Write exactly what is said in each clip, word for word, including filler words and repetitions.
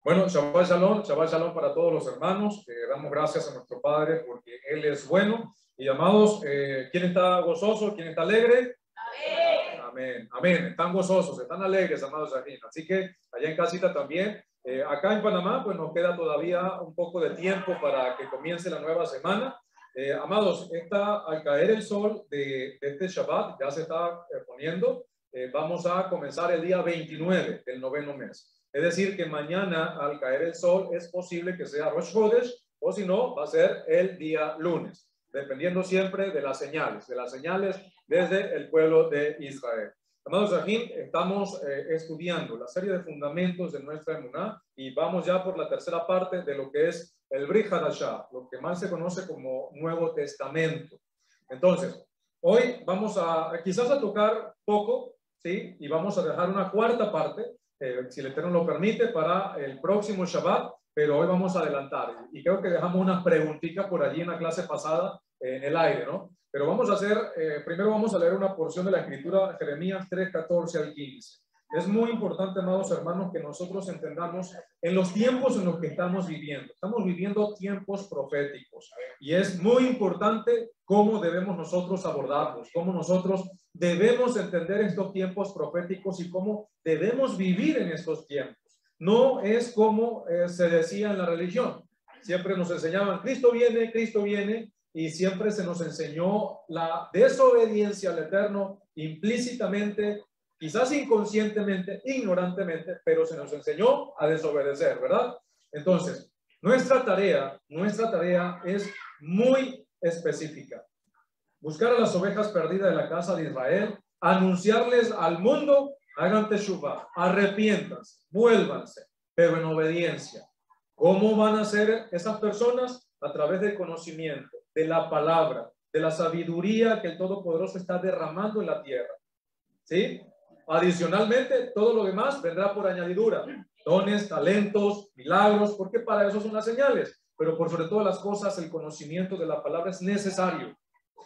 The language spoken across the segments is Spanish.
Bueno, Shabbat Shalom, Shabbat Shalom para todos los hermanos. Eh, damos gracias a nuestro Padre porque Él es bueno. Y amados, eh, ¿quién está gozoso? ¿Quién está alegre? Amén. Amén. Amén. Están gozosos, están alegres, amados. Así que allá en casita también. Eh, acá en Panamá, pues nos queda todavía un poco de tiempo para que comience la nueva semana. Eh, amados, esta, al caer el sol de, de este Shabbat, ya se está eh, poniendo. Eh, vamos a comenzar el día veintinueve del noveno mes. Es decir, que mañana al caer el sol es posible que sea Rosh Chodesh o si no, va a ser el día lunes, dependiendo siempre de las señales, de las señales desde el pueblo de Israel. Amados Rahim, estamos eh, estudiando la serie de fundamentos de nuestra emuná y vamos ya por la tercera parte de lo que es el Brit Hadashah, lo que más se conoce como Nuevo Testamento. Entonces, hoy vamos a quizás a tocar poco, ¿sí? Y vamos a dejar una cuarta parte, Eh, si el Eterno lo permite, para el próximo Shabbat, pero hoy vamos a adelantar. Y creo que dejamos unas preguntitas por allí en la clase pasada, eh, en el aire, ¿no? Pero vamos a hacer, eh, primero vamos a leer una porción de la Escritura, Jeremías tres, catorce al quince. Es muy importante, amados hermanos, que nosotros entendamos en los tiempos en los que estamos viviendo. Estamos viviendo tiempos proféticos y es muy importante cómo debemos nosotros abordarlos, cómo nosotros debemos entender estos tiempos proféticos y cómo debemos vivir en estos tiempos. No es como eh, se decía en la religión. Siempre nos enseñaban, Cristo viene, Cristo viene, y siempre se nos enseñó la desobediencia al Eterno implícitamente, quizás inconscientemente, ignorantemente, pero se nos enseñó a desobedecer, ¿verdad? Entonces, nuestra tarea, nuestra tarea es muy específica. Buscar a las ovejas perdidas de la casa de Israel, anunciarles al mundo, hagan teshuvah, arrepiéntanse, vuélvanse, pero en obediencia. ¿Cómo van a ser esas personas? A través del conocimiento, de la palabra, de la sabiduría que el Todopoderoso está derramando en la tierra. ¿Sí? Adicionalmente, todo lo demás vendrá por añadidura. Dones, talentos, milagros, porque para eso son las señales. Pero por sobre todas las cosas, el conocimiento de la palabra es necesario.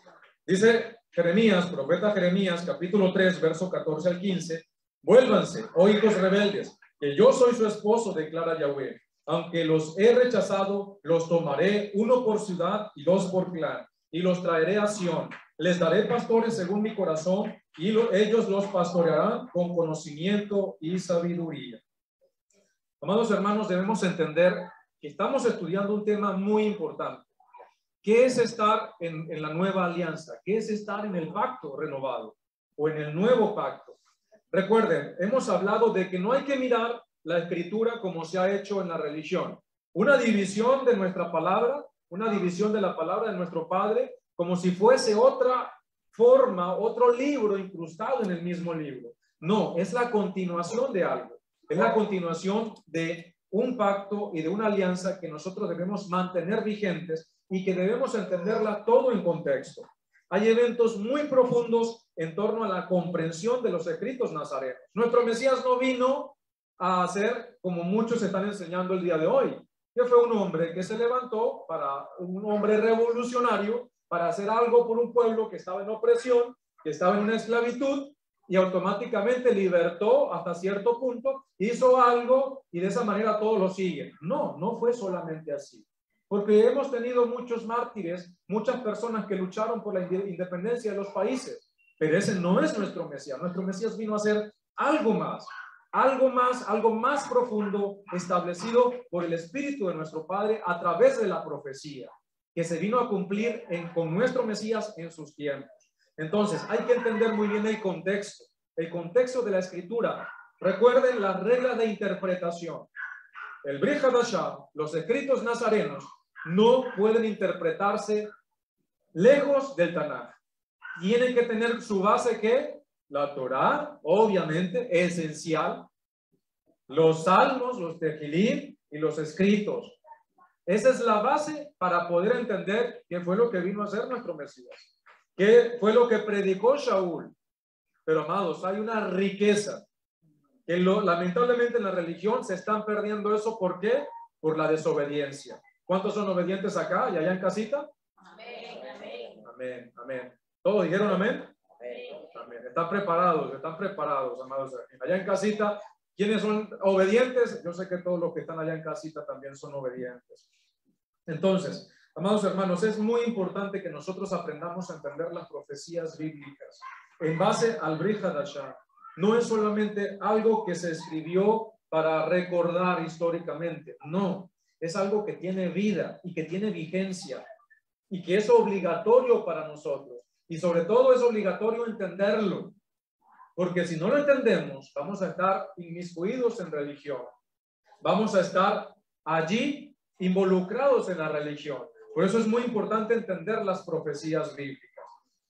Dice Jeremías, profeta Jeremías, capítulo tres, verso catorce al quince, vuélvanse, oh hijos rebeldes, que yo soy su esposo, declara Yahweh. Aunque los he rechazado, los tomaré uno por ciudad y dos por clan, y los traeré a Sión. Les daré pastores según mi corazón, y lo, ellos los pastorearán con conocimiento y sabiduría. Amados hermanos, debemos entender que estamos estudiando un tema muy importante. ¿Qué es estar en, en la nueva alianza? ¿Qué es estar en el pacto renovado o en el nuevo pacto? Recuerden, hemos hablado de que no hay que mirar la escritura como se ha hecho en la religión. Una división de nuestra palabra, una división de la palabra de nuestro Padre, como si fuese otra forma, otro libro incrustado en el mismo libro. No, es la continuación de algo. Es la continuación de un pacto y de una alianza que nosotros debemos mantener vigentes y que debemos entenderla todo en contexto. Hay eventos muy profundos en torno a la comprensión de los escritos nazarenos. Nuestro Mesías no vino a hacer como muchos están enseñando el día de hoy, que fue un hombre que se levantó para un hombre revolucionario para hacer algo por un pueblo que estaba en opresión, que estaba en una esclavitud y automáticamente libertó hasta cierto punto, hizo algo y de esa manera todos lo siguen. No, no fue solamente así. Porque hemos tenido muchos mártires, muchas personas que lucharon por la independencia de los países, pero ese no es nuestro Mesías. Nuestro Mesías vino a hacer algo más, algo más, algo más profundo, establecido por el Espíritu de nuestro Padre a través de la profecía, que se vino a cumplir en, con nuestro Mesías en sus tiempos. Entonces, hay que entender muy bien el contexto, el contexto de la Escritura. Recuerden las reglas de interpretación. El Brit Hadashah, los escritos nazarenos, no pueden interpretarse lejos del Tanaj. Tienen que tener su base, ¿qué? La Torá, obviamente, esencial. Los salmos, los tejilim y los escritos. Esa es la base para poder entender qué fue lo que vino a hacer nuestro Mesías. Qué fue lo que predicó Shaul. Pero, amados, hay una riqueza que lo, lamentablemente en la religión se están perdiendo eso. ¿Por qué? Por la desobediencia. ¿Cuántos son obedientes acá y allá en casita? Amén, amén. Amén, amén. ¿Todos dijeron amén? Amén. Amén. Están preparados, están preparados, amados. Allá en casita, ¿Quiénes son obedientes? Yo sé que todos los que están allá en casita también son obedientes. Entonces, amados hermanos, es muy importante que nosotros aprendamos a entender las profecías bíblicas en base al Brit Hadashah. No es solamente algo que se escribió para recordar históricamente, no, es algo que tiene vida y que tiene vigencia y que es obligatorio para nosotros. Y sobre todo es obligatorio entenderlo, porque si no lo entendemos, vamos a estar inmiscuidos en religión. Vamos a estar allí involucrados en la religión. Por eso es muy importante entender las profecías bíblicas.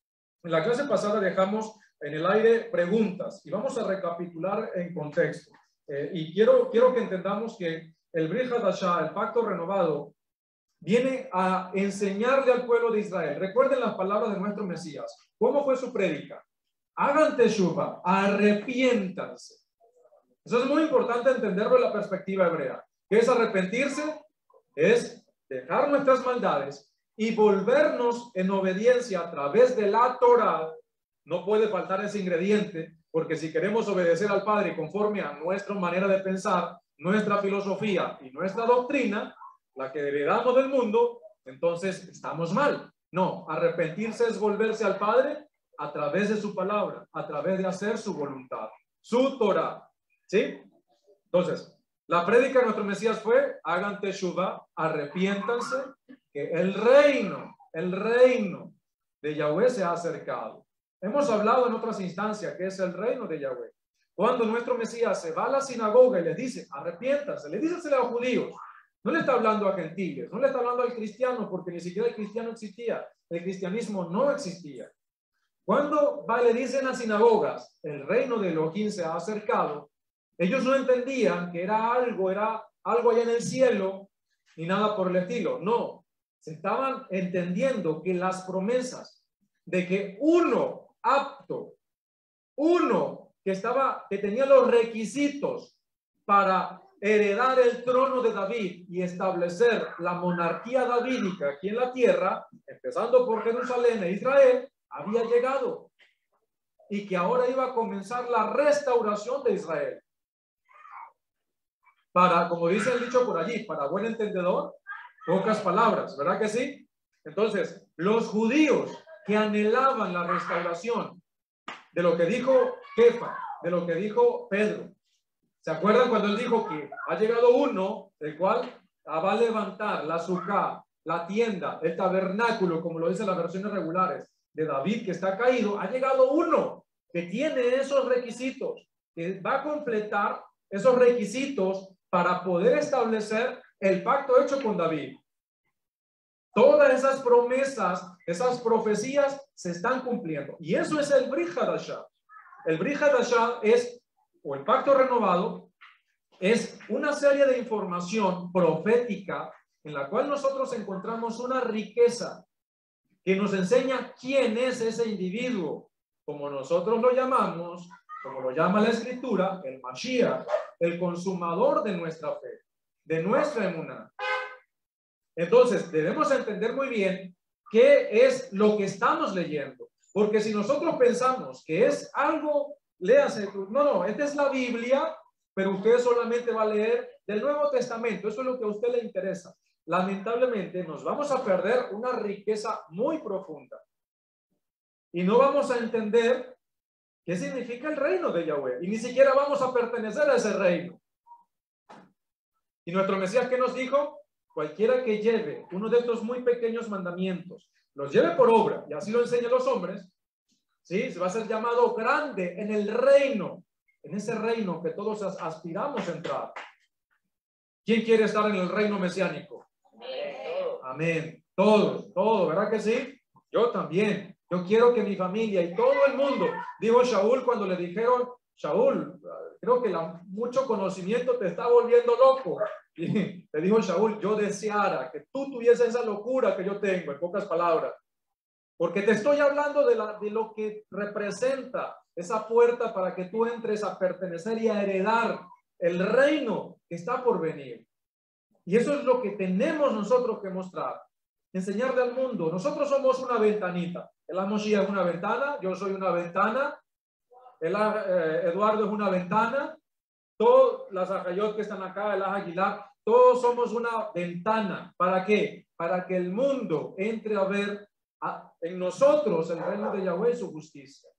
En la clase pasada dejamos en el aire preguntas y vamos a recapitular en contexto. Eh, y quiero, quiero que entendamos que el Brit Hadashah, el pacto renovado, viene a enseñarle al pueblo de Israel. Recuerden las palabras de nuestro Mesías. ¿Cómo fue su prédica? Hagan teshuva, arrepiéntanse. Eso es muy importante entenderlo en la perspectiva hebrea. ¿Qué es arrepentirse? Es dejar nuestras maldades y volvernos en obediencia a través de la Torah. No puede faltar ese ingrediente, porque si queremos obedecer al Padre conforme a nuestra manera de pensar, nuestra filosofía y nuestra doctrina, la que heredamos del mundo, entonces estamos mal. No, arrepentirse es volverse al Padre a través de su palabra, a través de hacer su voluntad, su Torah. ¿Sí? Entonces, la prédica de nuestro Mesías fue: hagan teshuva, arrepiéntanse, que el reino, el reino de Yahweh se ha acercado. Hemos hablado en otras instancias que es el reino de Yahweh. Cuando nuestro Mesías se va a la sinagoga y les dice, arrepiéntanse, le dice a los judíos, no le está hablando a gentiles, no le está hablando al cristiano, porque ni siquiera el cristiano existía, el cristianismo no existía. Cuando va y le dicen a las sinagogas, el reino de Elohim se ha acercado, ellos no entendían que era algo, era algo allá en el cielo, ni nada por el estilo. No, se estaban entendiendo que las promesas de que uno apto, uno que estaba, que tenía los requisitos para heredar el trono de David y establecer la monarquía davídica aquí en la tierra, empezando por Jerusalén e Israel, había llegado y que ahora iba a comenzar la restauración de Israel. Para, como dice el dicho por allí, para buen entendedor, pocas palabras, ¿verdad que sí? Entonces, los judíos que anhelaban la restauración de lo que dijo Kefa, de lo que dijo Pedro. ¿Se acuerdan cuando él dijo que ha llegado uno, el cual va a levantar la sucá, la tienda, el tabernáculo, como lo dicen las versiones regulares, de David que está caído? Ha llegado uno que tiene esos requisitos, que va a completar esos requisitos para poder establecer el pacto hecho con David. Todas esas promesas, esas profecías se están cumpliendo. Y eso es el Brit Hadashah. El Brit Hadashah es, o el pacto renovado, es una serie de información profética en la cual nosotros encontramos una riqueza que nos enseña quién es ese individuo, como nosotros lo llamamos, como lo llama la Escritura, el Mashiach, el consumador de nuestra fe, de nuestra emuná. Entonces, debemos entender muy bien qué es lo que estamos leyendo. Porque si nosotros pensamos que es algo, léase, no, no, esta es la Biblia, pero usted solamente va a leer del Nuevo Testamento. Eso es lo que a usted le interesa. Lamentablemente, nos vamos a perder una riqueza muy profunda. Y no vamos a entender qué significa el reino de Yahweh. Y ni siquiera vamos a pertenecer a ese reino. Y nuestro Mesías, ¿qué nos dijo? Cualquiera que lleve uno de estos muy pequeños mandamientos, los lleve por obra, y así lo enseñan los hombres, ¿sí? Se va a ser llamado grande en el reino, en ese reino que todos aspiramos a entrar. ¿Quién quiere estar en el reino mesiánico? Amén. Amén. Todos, todos, ¿verdad que sí? Yo también. Yo quiero que mi familia y todo el mundo, dijo Shaul cuando le dijeron, Shaul, creo que la, mucho conocimiento te está volviendo loco. Y le dijo Shaul, yo deseara que tú tuvieses esa locura que yo tengo, en pocas palabras. Porque te estoy hablando de, la, de lo que representa esa puerta para que tú entres a pertenecer y a heredar el reino que está por venir. Y eso es lo que tenemos nosotros que mostrar. Enseñarle al mundo. Nosotros somos una ventanita. El Moshiach es una ventana, yo soy una ventana, el, eh, Eduardo es una ventana, todas las ajayot que están acá, el Aguilar, todos somos una ventana. ¿Para qué? Para que el mundo entre a ver a, en nosotros el reino de Yahweh y su justicia.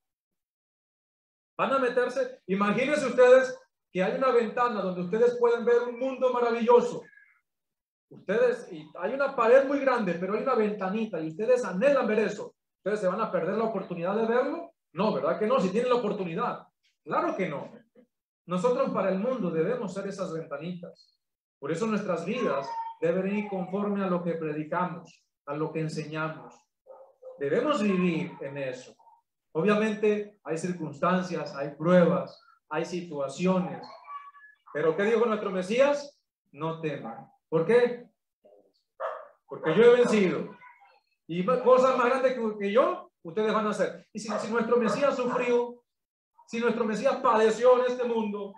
Van a meterse, imagínense ustedes que hay una ventana donde ustedes pueden ver un mundo maravilloso. Ustedes, y hay una pared muy grande, pero hay una ventanita y ustedes anhelan ver eso. ¿Ustedes se van a perder la oportunidad de verlo? No, ¿verdad que no? Si tienen la oportunidad. Claro que no. Nosotros para el mundo debemos ser esas ventanitas. Por eso nuestras vidas deben ir conforme a lo que predicamos, a lo que enseñamos. Debemos vivir en eso. Obviamente hay circunstancias, hay pruebas, hay situaciones. Pero ¿qué dijo nuestro Mesías? No teman. ¿Por qué? Porque yo he vencido. Y cosas más grandes que yo, ustedes van a hacer. Y si, si nuestro Mesías sufrió, si nuestro Mesías padeció en este mundo,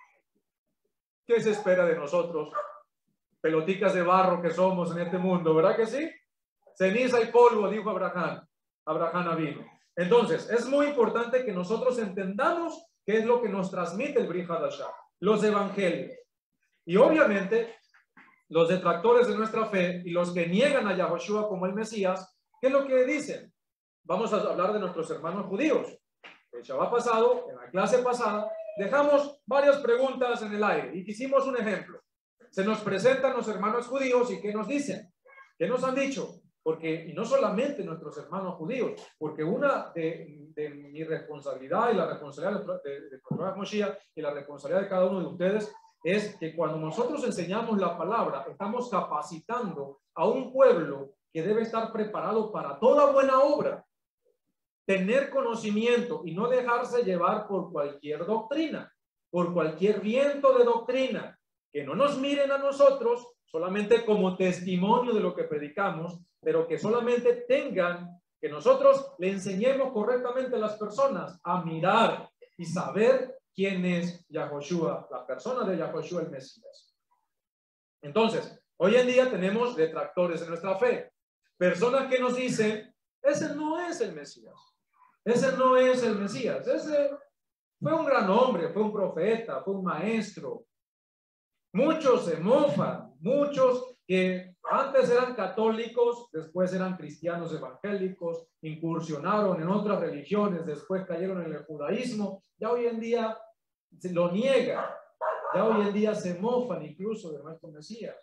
¿qué se espera de nosotros? Peloticas de barro que somos en este mundo, ¿verdad que sí? Ceniza y polvo, dijo Abraham. Abraham vino. Entonces, es muy importante que nosotros entendamos qué es lo que nos transmite el Brit Hadashah, los evangelios. Y obviamente, los detractores de nuestra fe y los que niegan a Yahushua como el Mesías, ¿qué es lo que dicen? Vamos a hablar de nuestros hermanos judíos. El Shabbat pasado, en la clase pasada, dejamos varias preguntas en el aire y hicimos un ejemplo. Se nos presentan los hermanos judíos y ¿qué nos dicen? ¿Qué nos han dicho? Porque, y no solamente nuestros hermanos judíos, porque una de, de mi responsabilidad y la responsabilidad de, de, de Moshiach y la responsabilidad de cada uno de ustedes es que cuando nosotros enseñamos la palabra, estamos capacitando a un pueblo que debe estar preparado para toda buena obra, tener conocimiento y no dejarse llevar por cualquier doctrina, por cualquier viento de doctrina, que no nos miren a nosotros solamente como testimonio de lo que predicamos, pero que solamente tengan, que nosotros le enseñemos correctamente a las personas a mirar y saber quién es Yahushua, la persona de Yahushua el Mesías. Entonces, hoy en día tenemos detractores en nuestra fe, personas que nos dicen, ese no es el Mesías, ese no es el Mesías, ese fue un gran hombre, fue un profeta, fue un maestro. Muchos se mofan, muchos que antes eran católicos, después eran cristianos evangélicos, incursionaron en otras religiones, después cayeron en el judaísmo, ya hoy en día se lo niegan, ya hoy en día se mofan incluso de nuestro Mesías.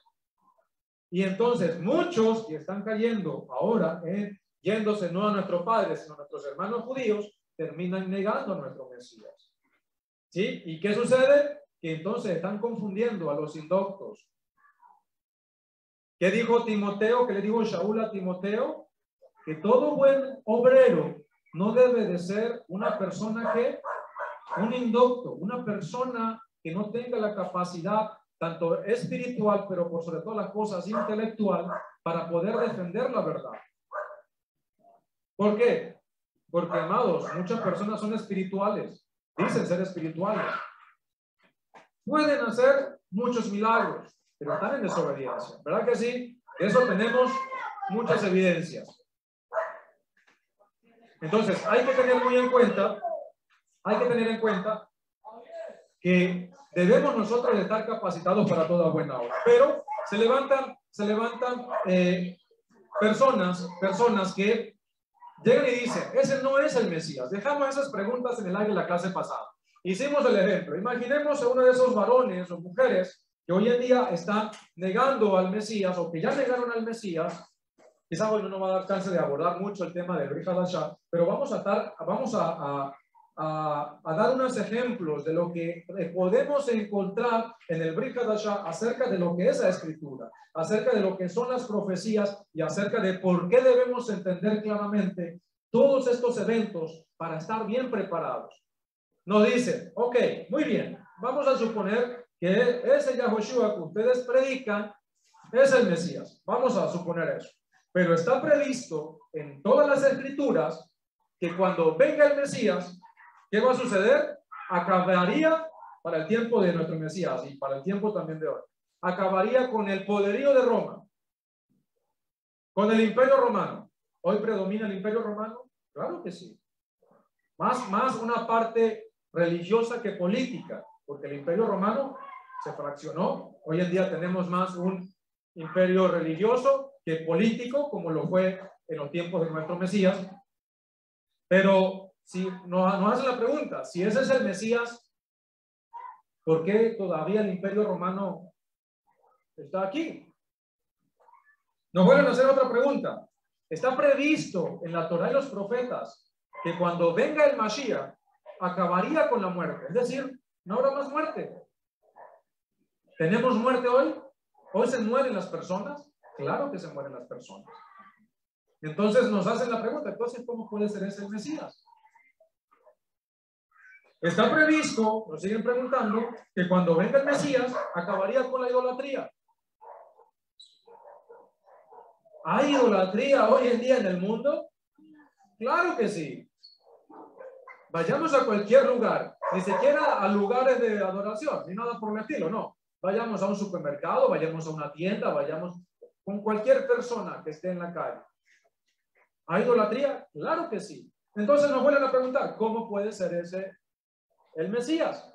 Y entonces muchos que están cayendo ahora, eh, yéndose no a nuestros padres, sino a nuestros hermanos judíos, terminan negando a nuestro Mesías. ¿Sí? ¿Y qué sucede? Que entonces están confundiendo a los indoctos. ¿Qué dijo Timoteo? ¿Qué le dijo Shaul a Timoteo? Que todo buen obrero no debe de ser una persona que, un indocto, una persona que no tenga la capacidad tanto espiritual, pero por sobre todas las cosas intelectual, para poder defender la verdad. ¿Por qué? Porque, amados, muchas personas son espirituales, dicen ser espirituales. Pueden hacer muchos milagros, pero están en desobediencia. ¿Verdad que sí? De eso tenemos muchas evidencias. Entonces, hay que tener muy en cuenta, hay que tener en cuenta que debemos nosotros estar capacitados para toda buena obra. Pero se levantan, se levantan eh, personas, personas que llegan y dicen, ese no es el Mesías. Dejamos esas preguntas en el aire en la clase pasada. Hicimos el ejemplo. Imaginemos a uno de esos varones o mujeres que hoy en día están negando al Mesías o que ya negaron al Mesías. Quizás hoy no nos va a dar chance de abordar mucho el tema del Brit Hadashah, pero vamos a, estar, vamos a, a, a, a dar unos ejemplos de lo que podemos encontrar en el Brit Hadashah acerca de lo que es la Escritura, acerca de lo que son las profecías y acerca de por qué debemos entender claramente todos estos eventos para estar bien preparados. Nos dicen, ok, muy bien, vamos a suponer que ese Yahushua que ustedes predican es el Mesías. Vamos a suponer eso. Pero está previsto en todas las escrituras que cuando venga el Mesías, ¿qué va a suceder? Acabaría para el tiempo de nuestro Mesías y para el tiempo también de hoy. Acabaría con el poderío de Roma, con el imperio romano. ¿Hoy predomina el imperio romano? Claro que sí. Más, más una parte religiosa que política. porque el imperio romano se fraccionó. Hoy en día tenemos más un imperio religioso que político, como lo fue en los tiempos de nuestro Mesías. Pero si nos, nos hacen la pregunta, si ese es el Mesías, ¿por qué todavía el imperio romano está aquí? Nos vuelven a hacer otra pregunta. Está previsto en la Torá y los profetas que cuando venga el Mashiach acabaría con la muerte. Es decir, no habrá más muerte. ¿Tenemos muerte hoy? ¿Hoy se mueren las personas? Claro que se mueren las personas. Entonces nos hacen la pregunta, entonces, ¿cómo puede ser ese el Mesías? Está previsto, nos siguen preguntando, que cuando venga el Mesías acabaría con la idolatría. ¿Hay idolatría hoy en día en el mundo? Claro que sí. Vayamos a cualquier lugar, ni siquiera a lugares de adoración, ni nada por el estilo, no. Vayamos a un supermercado, vayamos a una tienda, vayamos con cualquier persona que esté en la calle. ¿Hay idolatría? Claro que sí. Entonces nos vuelven a preguntar, ¿cómo puede ser ese el Mesías?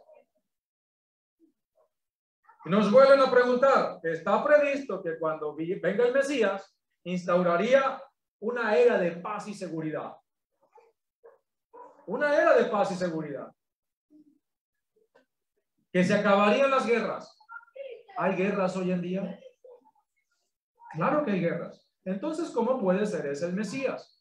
Y nos vuelven a preguntar, está previsto que cuando venga el Mesías instauraría una era de paz y seguridad. Una era de paz y seguridad. Que se acabarían las guerras. ¿Hay guerras hoy en día? Claro que hay guerras. Entonces, ¿cómo puede ser ese el Mesías?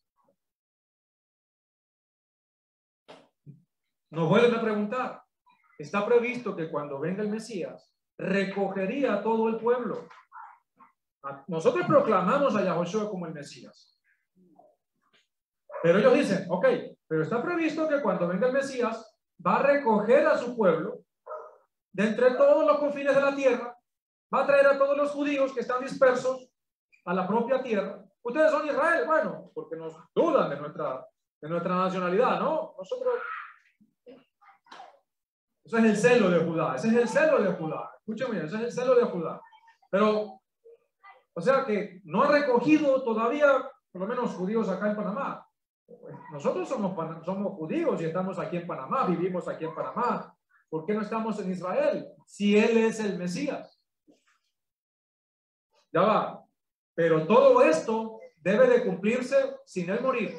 Nos vuelven a preguntar. Está previsto que cuando venga el Mesías recogería a todo el pueblo. Nosotros proclamamos a Yahushua como el Mesías. Pero ellos dicen, ok, pero está previsto que cuando venga el Mesías va a recoger a su pueblo de entre todos los confines de la tierra, va a traer a todos los judíos que están dispersos a la propia tierra. Ustedes son Israel, bueno, porque nos dudan de nuestra, de nuestra nacionalidad, ¿no? Nosotros, eso es el celo de Judá, ese es el celo de Judá. Escúchame, ese es el celo de Judá. Pero, o sea que no ha recogido todavía, por lo menos judíos acá en Panamá. Nosotros somos, somos judíos y estamos aquí en Panamá, vivimos aquí en Panamá. ¿Por qué no estamos en Israel? Si Él es el Mesías. Ya va. Pero todo esto debe de cumplirse sin Él morir.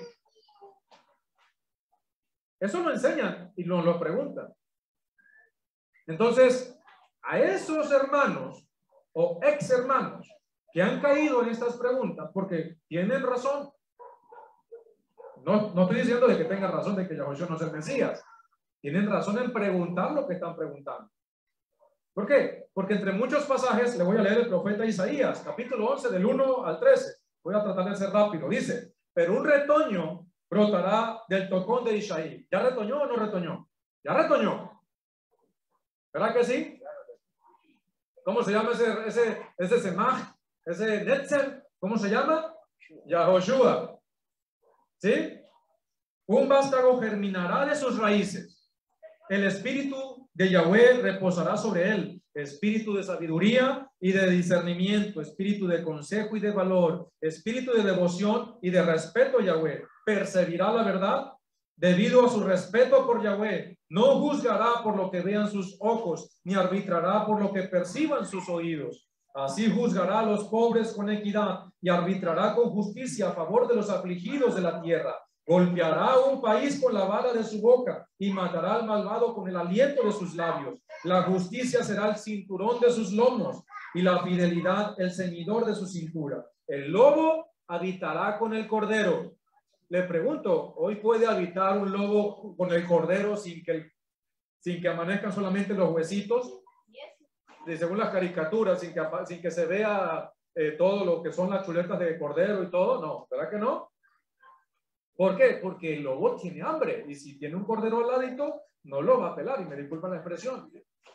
Eso lo enseñan y nos lo preguntan. Entonces, a esos hermanos o ex hermanos que han caído en estas preguntas, porque tienen razón. No, no estoy diciendo de que tengan razón de que Yahushua no es el Mesías. Tienen razón en preguntar lo que están preguntando. ¿Por qué? Porque entre muchos pasajes, le voy a leer el profeta Isaías, capítulo once, del uno al trece. Voy a tratar de ser rápido. Dice, pero un retoño brotará del tocón de Isaí. ¿Ya retoñó o no retoñó? Ya retoñó. ¿Verdad que sí? ¿Cómo se llama ese, ese, ese semaj? Ese netzer, ¿cómo se llama? Yahushua. ¿Sí? Un vástago germinará de sus raíces. El espíritu de Yahweh reposará sobre él, espíritu de sabiduría y de discernimiento, espíritu de consejo y de valor, espíritu de devoción y de respeto a Yahweh. Perseguirá la verdad debido a su respeto por Yahweh. No juzgará por lo que vean sus ojos, ni arbitrará por lo que perciban sus oídos. Así juzgará a los pobres con equidad y arbitrará con justicia a favor de los afligidos de la tierra. Golpeará a un país con la vara de su boca y matará al malvado con el aliento de sus labios. La justicia será el cinturón de sus lomos y la fidelidad el ceñidor de su cintura. El lobo habitará con el cordero. Le pregunto, ¿hoy puede habitar un lobo con el cordero sin que, sin que amanezcan solamente los huesitos? Y según las caricaturas, sin que, sin que se vea eh, todo lo que son las chuletas de cordero y todo. No, ¿verdad que no? ¿Por qué? Porque el lobo tiene hambre y si tiene un cordero al ladito, no lo va a pelar, y me disculpan la expresión.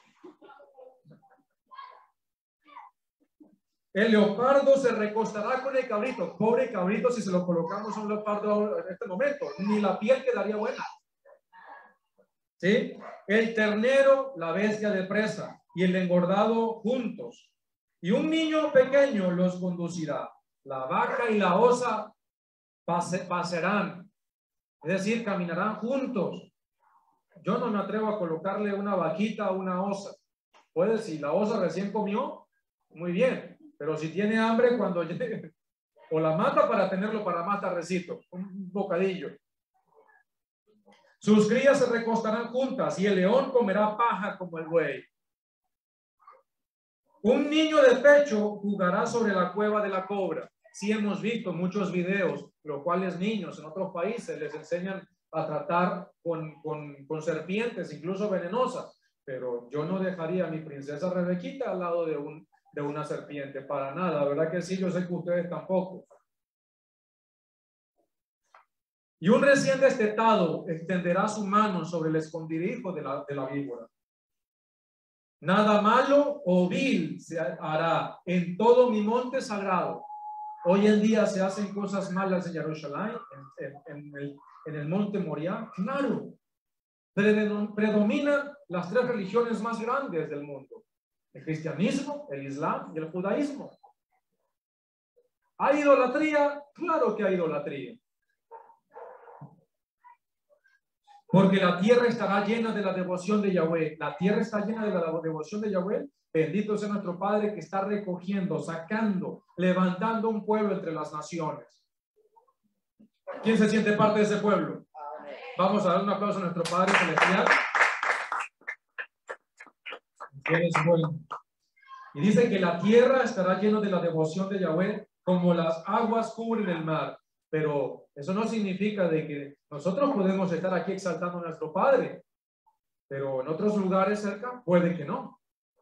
El leopardo se recostará con el cabrito. Pobre cabrito, si se lo colocamos a un leopardo en este momento, ni la piel quedaría buena. ¿Sí? El ternero, la bestia de presa, y el engordado juntos. Y un niño pequeño los conducirá. La vaca y la osa pase, pasarán, es decir, caminarán juntos. yo no me atrevo a colocarle una vaquita a una osa. Puede, si la osa recién comió, muy bien, pero si tiene hambre cuando llegue, o la mata para tenerlo para más tardecito, un bocadillo. Sus crías se recostarán juntas y el león comerá paja como el buey. Un niño de pecho jugará sobre la cueva de la cobra. Sí hemos visto muchos videos, los cuales niños en otros países les enseñan a tratar con, con, con serpientes, incluso venenosas. Pero yo no dejaría a mi princesa Rebequita al lado de, un, de una serpiente, para nada. ¿Verdad que sí? Yo sé que ustedes tampoco. Y un recién destetado extenderá su mano sobre el escondrijo de la, de la víbora. Nada malo o vil se hará en todo mi monte sagrado. Hoy en día se hacen cosas malas en Jerusalén, en, en, en, el, en el monte Moriah. Claro, predominan las tres religiones más grandes del mundo: el cristianismo, el islam y el judaísmo. ¿Hay idolatría? Claro que hay idolatría. Porque la tierra estará llena de la devoción de Yahweh. La tierra está llena de la devoción de Yahweh. Bendito sea nuestro Padre que está recogiendo, sacando, levantando un pueblo entre las naciones. ¿Quién se siente parte de ese pueblo? Vamos a dar un aplauso a nuestro Padre Celestial. Y dice que la tierra estará llena de la devoción de Yahweh como las aguas cubren el mar. Pero eso no significa de que nosotros podemos estar aquí exaltando a nuestro Padre, pero en otros lugares cerca puede que no.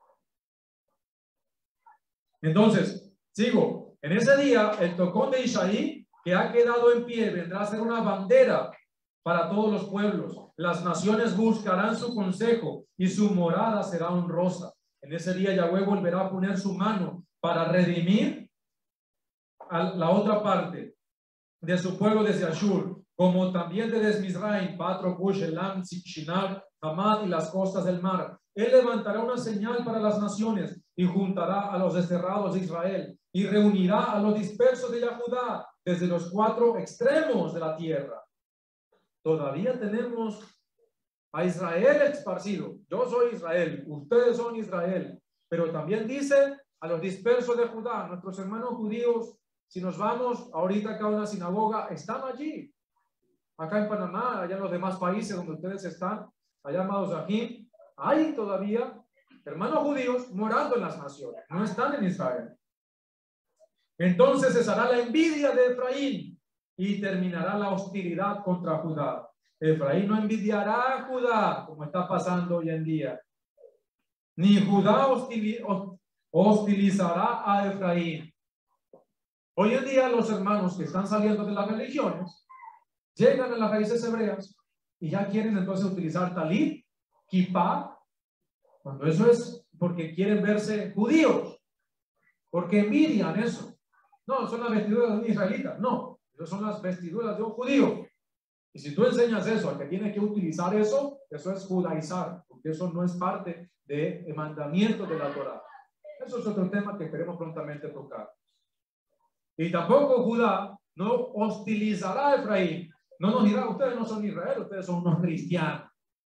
Entonces, sigo. En ese día, el tocón de Isaí, que ha quedado en pie, vendrá a ser una bandera para todos los pueblos. Las naciones buscarán su consejo y su morada será honrosa. En ese día, Yahweh volverá a poner su mano para redimir a la otra parte de su pueblo desde Ashur, como también desde Mizraim, Patro, Cush, Elam, Shinar, Hamad y las costas del mar. Él levantará una señal para las naciones y juntará a los desterrados de Israel y reunirá a los dispersos de Judá desde los cuatro extremos de la tierra. Todavía tenemos a Israel esparcido. Yo soy Israel, ustedes son Israel, pero también dice a los dispersos de Judá, nuestros hermanos judíos. Si nos vamos ahorita acá a una sinagoga, están allí. Acá en Panamá, allá en los demás países donde ustedes están, allá amados aquí, hay todavía hermanos judíos morando en las naciones, no están en Israel. Entonces cesará la envidia de Efraín y terminará la hostilidad contra Judá. Efraín no envidiará a Judá, como está pasando hoy en día. Ni Judá hostilizará a Efraín. Hoy en día los hermanos que están saliendo de las religiones llegan a las raíces hebreas y ya quieren entonces utilizar talit, kippah, cuando eso es porque quieren verse judíos, porque envidian eso. No, son las vestiduras de un israelita, no, esas son las vestiduras de un judío. Y si tú enseñas eso, al que tiene que utilizar eso, eso es judaizar, porque eso no es parte del mandamiento de la Torah. Eso es otro tema que queremos prontamente tocar. Y tampoco Judá no hostilizará a Efraín. No nos dirá, ustedes no son Israel, ustedes son unos cristianos.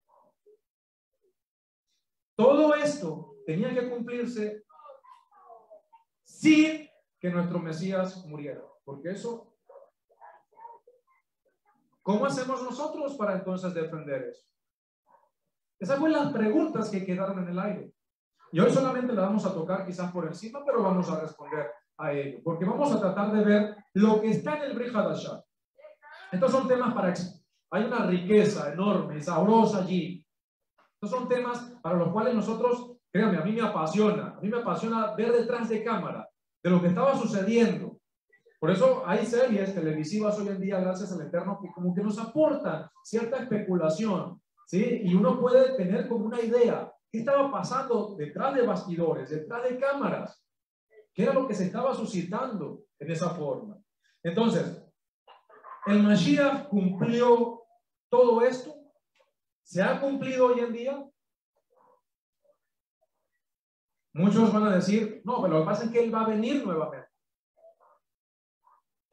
Todo esto tenía que cumplirse sin que nuestro Mesías muriera. Porque eso, ¿cómo hacemos nosotros para entonces defender eso? Esas fueron las preguntas que quedaron en el aire. Y hoy solamente la vamos a tocar quizás por encima, pero vamos a responder a ello, porque vamos a tratar de ver lo que está en el Brit Hadashah. Estos son temas para... Hay una riqueza enorme y sabrosa allí. Estos son temas para los cuales nosotros, créanme, a mí me apasiona, a mí me apasiona ver detrás de cámara de lo que estaba sucediendo. Por eso hay series televisivas hoy en día, gracias al Eterno, que como que nos aportan cierta especulación, ¿sí? Y uno puede tener como una idea qué estaba pasando detrás de bastidores, detrás de cámaras. ¿Qué era lo que se estaba suscitando en esa forma? Entonces, el Mashiach cumplió todo esto. ¿Se ha cumplido hoy en día? Muchos van a decir, no, pero lo que pasa es que Él va a venir nuevamente.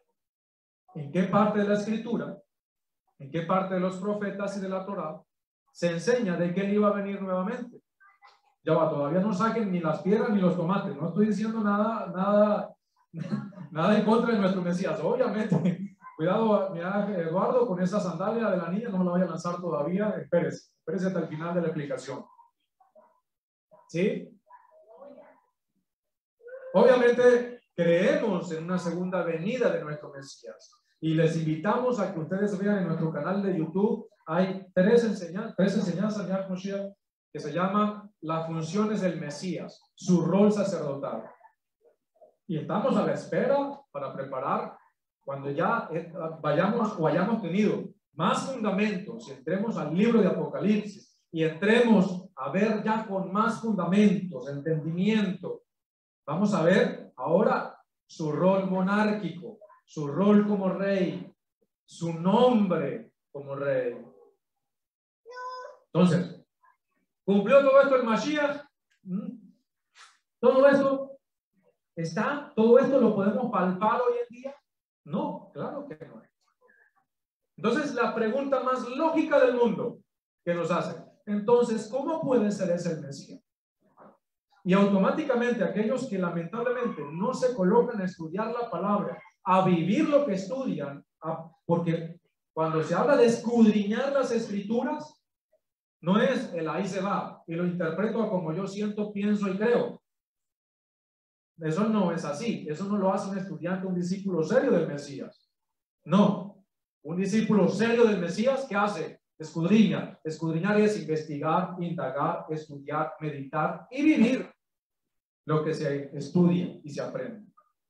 ¿En qué parte de la Escritura? ¿En qué parte de los profetas y de la Torá se enseña de que Él iba a venir nuevamente. Ya va, todavía no saquen ni las piedras ni los tomates. No estoy diciendo nada, nada, nada en contra de nuestro Mesías. Obviamente, cuidado, mira, Eduardo, con esa sandalia de la niña, no me la vaya a lanzar todavía. Espérese, espérese hasta el final de la explicación. ¿Sí? Obviamente, creemos en una segunda venida de nuestro Mesías. Y les invitamos a que ustedes vean en nuestro canal de YouTube, hay tres enseñanzas, tres enseñanzas de Al-Moshiach que se llaman las funciones del Mesías, su rol sacerdotal. Y estamos a la espera para preparar cuando ya vayamos o hayamos tenido más fundamentos, y entremos al libro de Apocalipsis y entremos a ver ya con más fundamentos, entendimiento. Vamos a ver ahora su rol monárquico, su rol como rey, su nombre como rey. Entonces, ¿cumplió todo esto el Mashiach? ¿Todo esto está? ¿Todo esto lo podemos palpar hoy en día? No, claro que no. Entonces, la pregunta más lógica del mundo que nos hacen, entonces, ¿cómo puede ser ese el Mesías? Y automáticamente aquellos que lamentablemente no se colocan a estudiar la palabra, a vivir lo que estudian, a, porque cuando se habla de escudriñar las escrituras, no es el ahí se va y lo interpreto como yo siento, pienso y creo. Eso no es así. Eso no lo hace un estudiante, un discípulo serio del Mesías. No. Un discípulo serio del Mesías, ¿qué hace? Escudriña. Escudriñar es investigar, indagar, estudiar, meditar y vivir lo que se estudia y se aprende.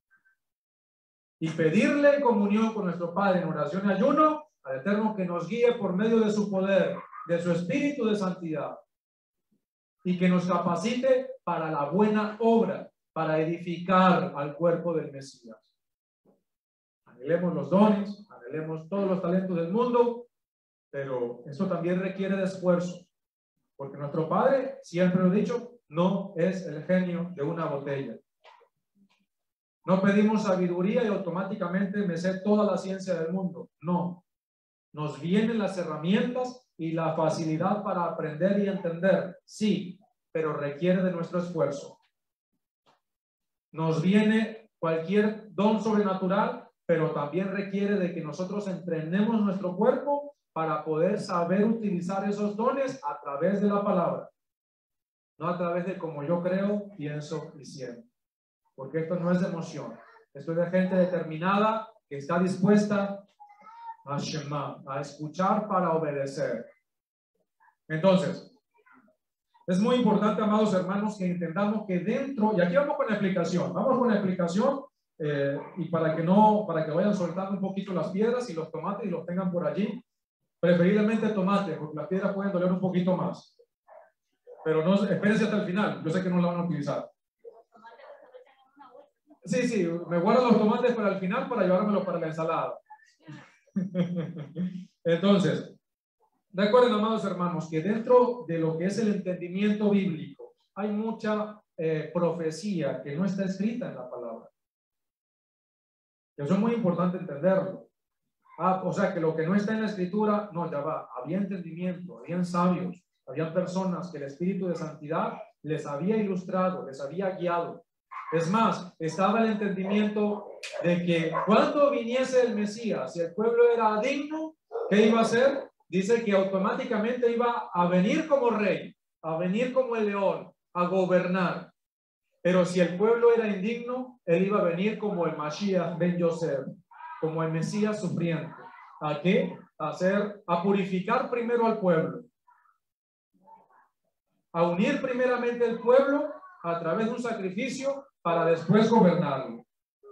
Y pedirle comunión con nuestro Padre en oración y ayuno al Eterno que nos guíe por medio de su poder, de su espíritu de santidad, y que nos capacite para la buena obra, para edificar al cuerpo del Mesías. Anhelemos los dones, anhelemos todos los talentos del mundo, pero eso también requiere de esfuerzo, porque nuestro Padre, siempre lo he dicho, no es el genio de una botella. No pedimos sabiduría y automáticamente me sé toda la ciencia del mundo. No. Nos vienen las herramientas y la facilidad para aprender y entender, sí, pero requiere de nuestro esfuerzo. Nos viene cualquier don sobrenatural, pero también requiere de que nosotros entrenemos nuestro cuerpo para poder saber utilizar esos dones a través de la palabra, no a través de como yo creo, pienso y siento, porque esto no es de emoción, esto es de gente determinada que está dispuesta a Shema, a escuchar para obedecer. Entonces, es muy importante, amados hermanos, que entendamos que dentro, y aquí vamos con la explicación, vamos con la explicación, eh, y para que no, para que vayan soltando un poquito las piedras y los tomates y los tengan por allí, preferiblemente tomates, porque las piedras pueden doler un poquito más. Pero no, espérense hasta el final, yo sé que no la van a utilizar. Sí, sí, me guardo los tomates para el final para llevármelos para la ensalada. Entonces, recuerden, amados hermanos, que dentro de lo que es el entendimiento bíblico hay mucha eh, profecía que no está escrita en la palabra. Eso es muy importante entenderlo. Ah, o sea, que lo que no está en la escritura, no, ya va, había entendimiento, habían sabios, habían personas que el Espíritu de Santidad les había ilustrado, les había guiado. Es más, estaba el entendimiento de que cuando viniese el Mesías, si el pueblo era digno, ¿qué iba a hacer? Dice que automáticamente iba a venir como rey, a venir como el león, a gobernar. Pero si el pueblo era indigno, él iba a venir como el Mashiach ben Yosef, como el Mesías sufriente. ¿A qué? A hacer, a purificar primero al pueblo, a unir primeramente el pueblo a través de un sacrificio para después gobernarlo.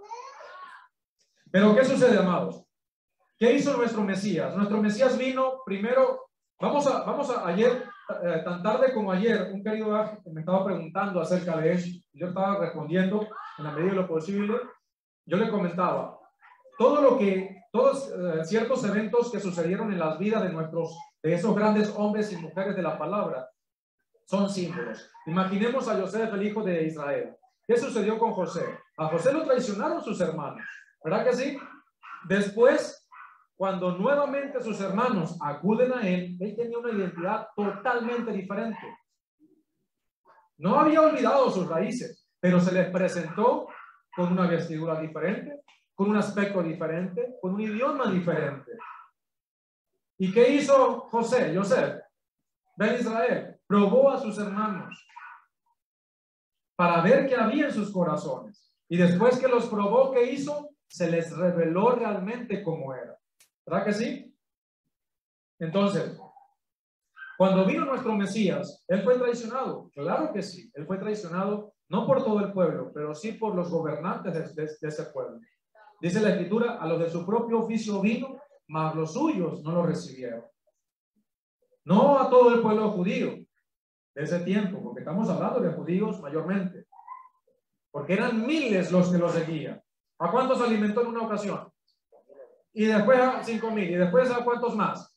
Pero ¿qué sucede, amados? ¿Qué hizo nuestro Mesías? Nuestro Mesías vino primero, vamos a, vamos a ayer, eh, tan tarde como ayer, un querido me estaba preguntando acerca de eso, yo estaba respondiendo en la medida de lo posible. Yo le comentaba, todo lo que, todos eh, ciertos eventos que sucedieron en las vidas de nuestros, de esos grandes hombres y mujeres de la palabra, son símbolos. Imaginemos a Yosef, el hijo de Israel. ¿Qué sucedió con José? A José lo traicionaron sus hermanos, ¿verdad que sí? Después, cuando nuevamente sus hermanos acuden a él, él tenía una identidad totalmente diferente. No había olvidado sus raíces, pero se les presentó con una vestidura diferente, con un aspecto diferente, con un idioma diferente. ¿Y qué hizo José, José? Ben Israel probó a sus hermanos para ver qué había en sus corazones. Y después que los probó, ¿qué hizo? Se les reveló realmente cómo era. ¿Verdad que sí? Entonces, cuando vino nuestro Mesías, ¿él fue traicionado? Claro que sí. Él fue traicionado no por todo el pueblo, pero sí por los gobernantes de, de, de ese pueblo. Dice la Escritura, a los de su propio oficio vino, mas los suyos no lo recibieron. No a todo el pueblo judío de ese tiempo, porque estamos hablando de judíos mayormente, porque eran miles los que lo seguían. ¿A cuántos alimentó en una ocasión? Y después a cinco mil, y después a cuántos más,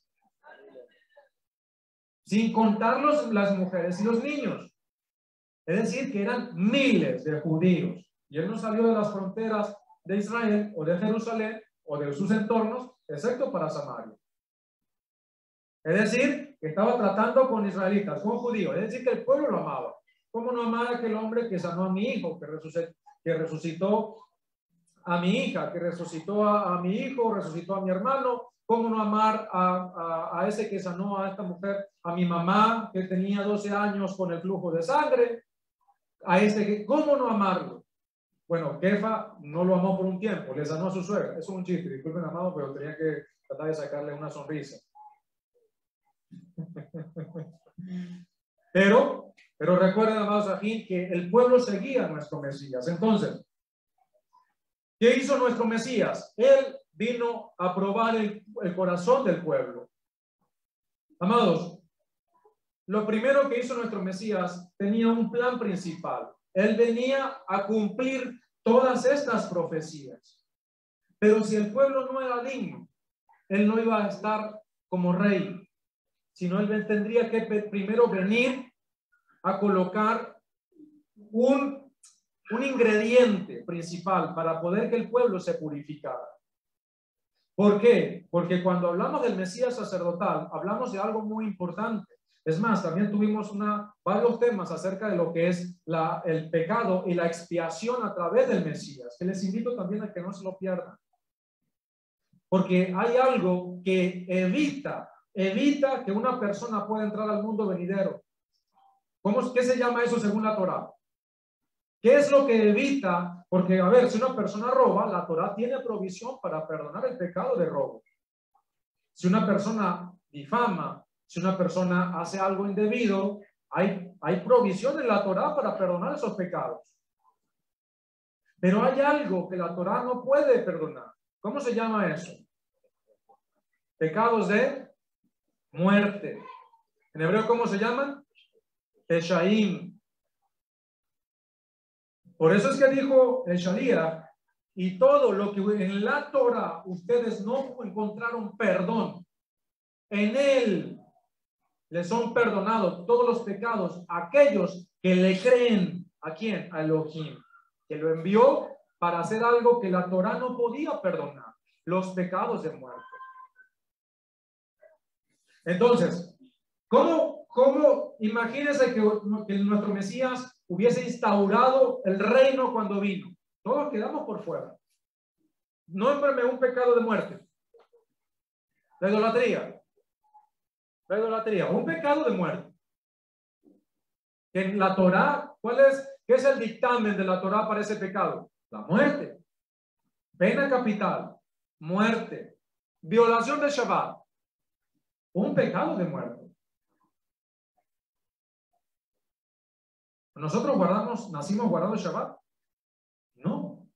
sin contar los, las mujeres y los niños. Es decir, que eran miles de judíos, y él no salió de las fronteras de Israel o de Jerusalén o de sus entornos, excepto para Samaria. Es decir, que estaba tratando con israelitas, con judíos. Es decir, que el pueblo lo amaba. ¿Cómo no amar a aquel hombre que sanó a mi hijo, que resucitó, que resucitó a mi hija, que resucitó a, a mi hijo, resucitó a mi hermano? ¿Cómo no amar a, a, a ese que sanó a esta mujer, a mi mamá, que tenía doce años con el flujo de sangre? A este que, ¿cómo no amarlo? Bueno, Kefa no lo amó por un tiempo, le sanó a su suegra. Eso es un chiste, disculpen, amado, pero tenía que tratar de sacarle una sonrisa. Pero, pero recuerden, amados aquí, que el pueblo seguía a nuestro Mesías. Entonces, ¿qué hizo nuestro Mesías? Él vino a probar el, el corazón del pueblo. Amados, lo primero que hizo nuestro Mesías tenía un plan principal. Él venía a cumplir todas estas profecías. Pero si el pueblo no era digno, él no iba a estar como rey, sino él tendría que primero venir a colocar un, un ingrediente principal para poder que el pueblo se purificara. ¿Por qué? Porque cuando hablamos del Mesías sacerdotal, hablamos de algo muy importante. Es más, también tuvimos una, varios temas acerca de lo que es la, el pecado y la expiación a través del Mesías, que les invito también a que no se lo pierdan. Porque hay algo que evita, evita que una persona pueda entrar al mundo venidero. ¿Cómo, ¿Qué se llama eso según la Torá? ¿Qué es lo que evita? Porque, a ver, si una persona roba, la Torá tiene provisión para perdonar el pecado de robo. Si una persona difama, si una persona hace algo indebido, hay, hay provisión en la Torá para perdonar esos pecados. Pero hay algo que la Torá no puede perdonar. ¿Cómo se llama eso? Pecados de muerte. ¿En hebreo cómo se llaman? Peshaim. Por eso es que dijo el Sharia, y todo lo que en la Torah ustedes no encontraron perdón, en él les son perdonados todos los pecados, aquellos que le creen. ¿A quién? A Elohim, que lo envió para hacer algo que la Torah no podía perdonar, los pecados de muerte. Entonces, ¿cómo, cómo imagínense que, que nuestro Mesías hubiese instaurado el reino cuando vino? Todos quedamos por fuera. Nómbrame un pecado de muerte. La idolatría. La idolatría. Un pecado de muerte. En la Torá, ¿cuál es, qué es el dictamen de la Torá para ese pecado? La muerte. Pena capital. Muerte. Violación del Shabbat. Un pecado de muerte. ¿Nosotros guardamos, nacimos guardando Shabbat? No.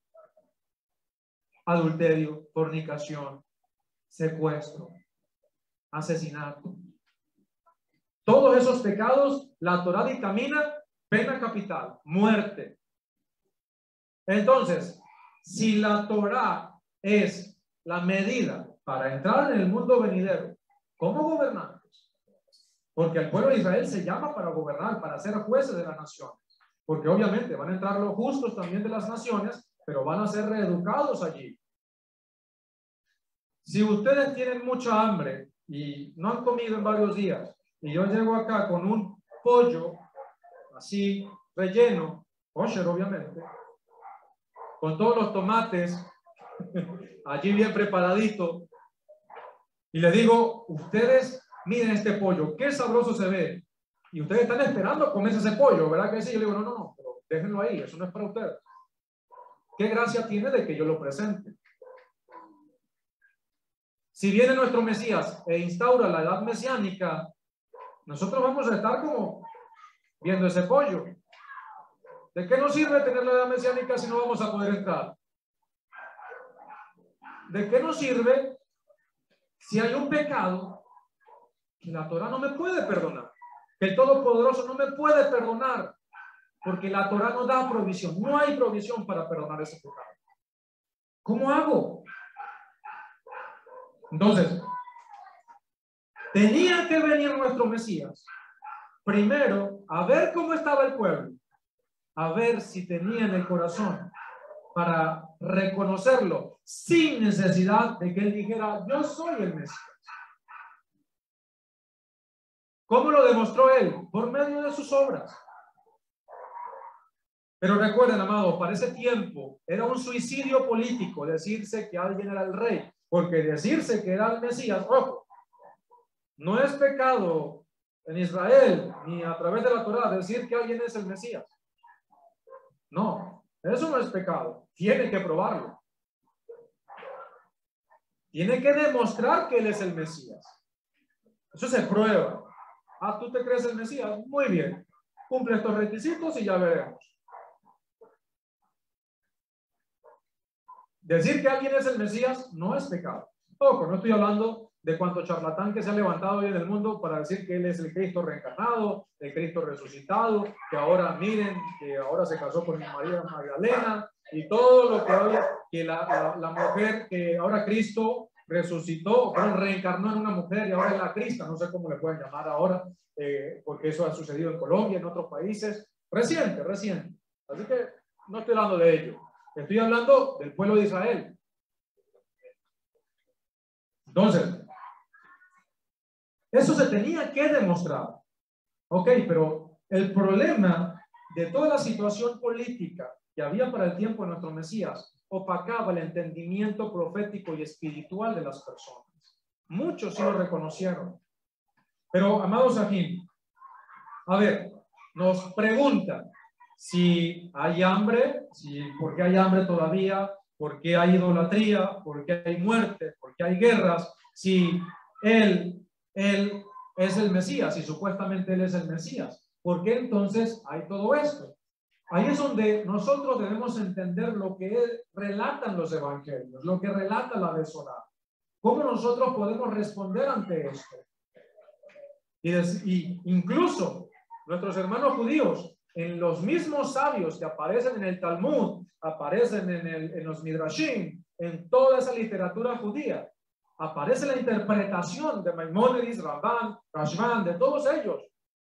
Adulterio, fornicación, secuestro, asesinato. Todos esos pecados, la Torá dictamina pena capital, muerte. Entonces, si la Torá es la medida para entrar en el mundo venidero, ¿cómo gobernantes? Porque el pueblo de Israel se llama para gobernar, para ser jueces de las naciones. Porque obviamente van a entrar los justos también de las naciones, pero van a ser reeducados allí. Si ustedes tienen mucha hambre y no han comido en varios días, y yo llego acá con un pollo así relleno, kosher obviamente, con todos los tomates allí bien preparadito, y les digo, ustedes miren este pollo, qué sabroso se ve, y ustedes están esperando comerse ese pollo, ¿verdad que sí? Yo digo, no, no, no, pero déjenlo ahí, eso no es para ustedes. ¿Qué gracia tiene de que yo lo presente? Si viene nuestro Mesías e instaura la edad mesiánica, nosotros vamos a estar como viendo ese pollo. ¿De qué nos sirve tener la edad mesiánica si no vamos a poder entrar? ¿De qué nos sirve si hay un pecado que la Torah no me puede perdonar? Que el Todopoderoso no me puede perdonar, porque la Torah no da provisión. No hay provisión para perdonar ese pecado. ¿Cómo hago? Entonces, tenía que venir nuestro Mesías primero a ver cómo estaba el pueblo, a ver si tenían el corazón para reconocerlo sin necesidad de que él dijera, yo soy el Mesías. ¿Cómo lo demostró él? Por medio de sus obras. Pero recuerden, amados, para ese tiempo era un suicidio político decirse que alguien era el rey, porque decirse que era el Mesías, ojo, no es pecado en Israel ni a través de la Torá decir que alguien es el Mesías. No, eso no es pecado. Tiene que probarlo. Tiene que demostrar que él es el Mesías. Eso se prueba. Ah, ¿tú te crees el Mesías? Muy bien. Cumple estos requisitos y ya veremos. Decir que alguien es el Mesías no es pecado. Ojo, no estoy hablando de cuánto charlatán que se ha levantado hoy en el mundo para decir que él es el Cristo reencarnado, el Cristo resucitado, que ahora miren, que ahora se casó con María Magdalena y todo lo que había, que la, la, la mujer, que ahora Cristo resucitó, pero reencarnó en una mujer y ahora es la Crista, no sé cómo le pueden llamar ahora, eh, porque eso ha sucedido en Colombia, en otros países, reciente, reciente. Así que no estoy hablando de ello. Estoy hablando del pueblo de Israel. Entonces, eso se tenía que demostrar. Ok, pero el problema de toda la situación política que había para el tiempo de nuestro Mesías opacaba el entendimiento profético y espiritual de las personas. Muchos sí lo reconocieron. Pero, amados aquí, a ver, nos preguntan si hay hambre, si, por qué hay hambre todavía, por qué hay idolatría, por qué hay muerte, por qué hay guerras, si él, él es el Mesías, si supuestamente él es el Mesías, ¿por qué entonces hay todo esto? Ahí es donde nosotros debemos entender lo que relatan los evangelios, lo que relata la Besorá. ¿Cómo nosotros podemos responder ante esto? Y, des, y incluso nuestros hermanos judíos, en los mismos sabios que aparecen en el Talmud, aparecen en, el, en los Midrashim, en toda esa literatura judía, aparece la interpretación de Maimónides, Ramban, Rashban, de todos ellos,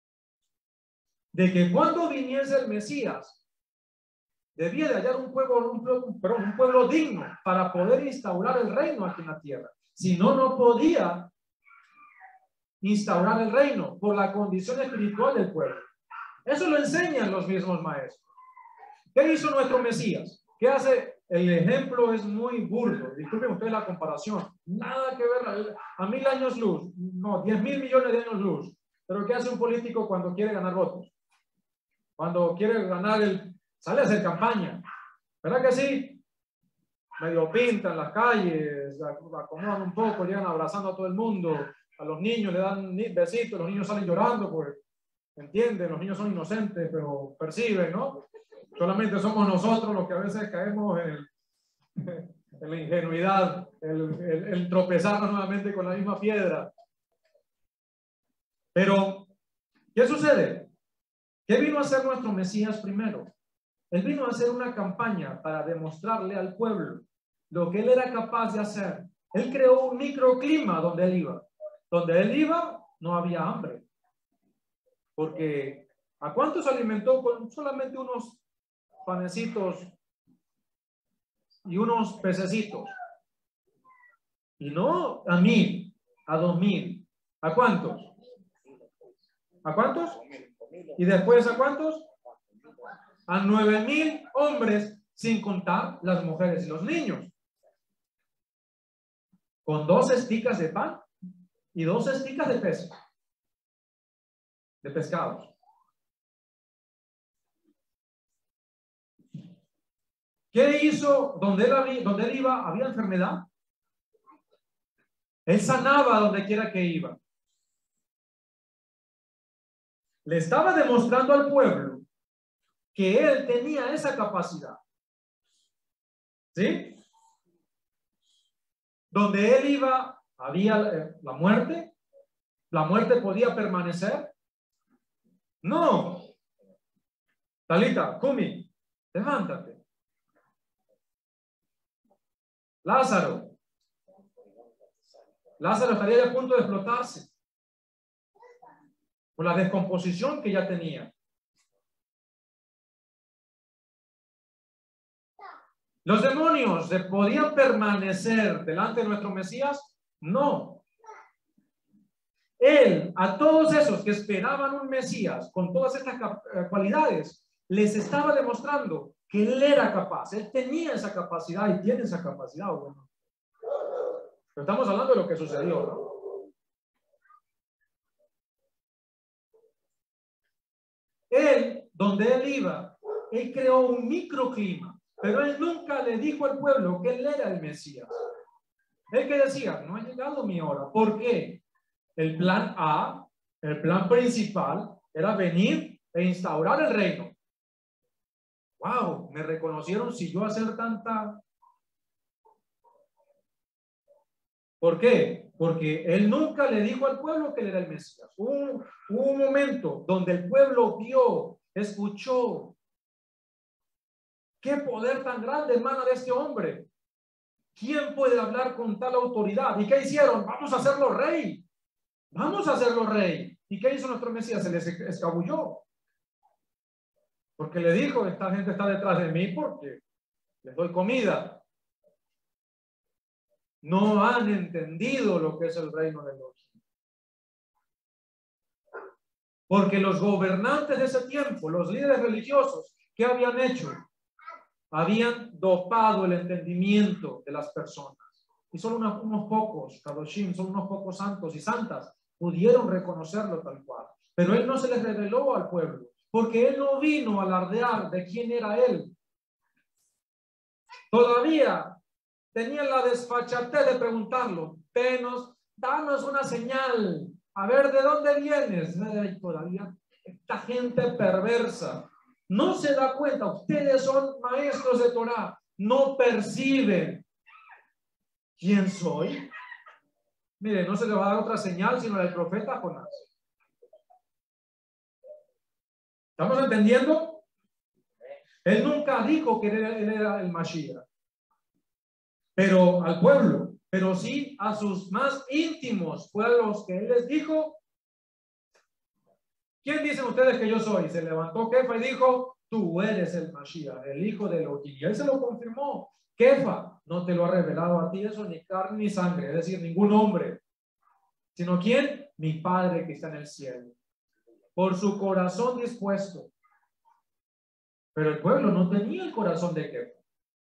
de que cuando viniese el Mesías, debía de hallar un pueblo, un, pueblo, perdón, un pueblo digno para poder instaurar el reino aquí en la tierra. Si no, no podía instaurar el reino por la condición espiritual del pueblo. Eso lo enseñan los mismos maestros. ¿Qué hizo nuestro Mesías? ¿Qué hace? El ejemplo es muy burdo. Disculpen ustedes la comparación. Nada que ver a mil años luz. No, diez mil millones de años luz. Pero ¿qué hace un político cuando quiere ganar votos? Cuando quiere ganar el... Sale a hacer campaña. ¿Verdad que sí? Medio pintan las calles, acomodan un poco, llegan abrazando a todo el mundo. A los niños le dan besitos, los niños salen llorando, pues, ¿entienden? Los niños son inocentes, pero perciben, ¿no? Solamente somos nosotros los que a veces caemos en, el, en la ingenuidad, el, el, el tropezarnos nuevamente con la misma piedra. Pero, ¿qué sucede? ¿Qué vino a hacer nuestro Mesías primero? Él vino a hacer una campaña para demostrarle al pueblo lo que él era capaz de hacer. Él creó un microclima donde él iba. Donde él iba, no había hambre. Porque ¿a cuántos alimentó con solamente unos panecitos y unos pececitos? Y no a mil, a dos mil. ¿A cuántos? ¿A cuántos? ¿Y después a cuántos? A nueve mil hombres, sin contar las mujeres y los niños. Con dos esticas de pan y dos esticas de peces, de pescados. ¿Qué hizo donde él, había, donde él iba? ¿Había enfermedad? Él sanaba donde quiera que iba. Le estaba demostrando al pueblo que él tenía esa capacidad. ¿Sí? Donde él iba, había la muerte. ¿La muerte podía permanecer? No. Talita, Kumi, levántate. Lázaro. Lázaro estaría ya a punto de explotarse por la descomposición que ya tenía. ¿Los demonios podían permanecer delante de nuestro Mesías? No. Él, a todos esos que esperaban un Mesías con todas estas cualidades, les estaba demostrando que él era capaz. Él tenía esa capacidad y tiene esa capacidad. Bueno. Pero estamos hablando de lo que sucedió, ¿no? Él, donde él iba, él creó un microclima, pero él nunca le dijo al pueblo que él era el Mesías. Él que decía, no ha llegado mi hora. ¿Por qué? El plan A, el plan principal, era venir e instaurar el reino. Wow, me reconocieron si yo hacer tanta. ¿Por qué? Porque él nunca le dijo al pueblo que él era el Mesías. Hubo, hubo un momento donde el pueblo vio, escuchó. ¿Qué poder tan grande emana de este hombre? ¿Quién puede hablar con tal autoridad? ¿Y qué hicieron? Vamos a hacerlo rey. Vamos a hacerlo rey. ¿Y qué hizo nuestro Mesías? Se les escabulló. Porque le dijo, esta gente está detrás de mí porque les doy comida. No han entendido lo que es el reino de Dios. Porque los gobernantes de ese tiempo, los líderes religiosos, ¿qué habían hecho? Habían dopado el entendimiento de las personas. Y solo unos, unos pocos, Kadoshim, solo unos pocos santos y santas pudieron reconocerlo tal cual. Pero él no se les reveló al pueblo, porque él no vino a alardear de quién era él. Todavía tenían la desfachatez de preguntarlo, Venos, danos una señal, a ver de dónde vienes. Ay, todavía esta gente perversa no se da cuenta, ustedes son maestros de Torah, no perciben quién soy. Mire, no se le va a dar otra señal sino la del profeta Jonás. ¿Estamos entendiendo? Él nunca dijo que él era, él era el Mashiach, pero al pueblo, pero sí a sus más íntimos, fue a los que él les dijo. ¿Quién dicen ustedes que yo soy? Se levantó Kefa y dijo, tú eres el Mashiach, el hijo de Elohim. Y él se lo confirmó. Kefa, no te lo ha revelado a ti eso ni carne ni sangre, es decir, ningún hombre. ¿Sino quién? Mi Padre que está en el cielo. Por su corazón dispuesto. Pero el pueblo no tenía el corazón de Kefa.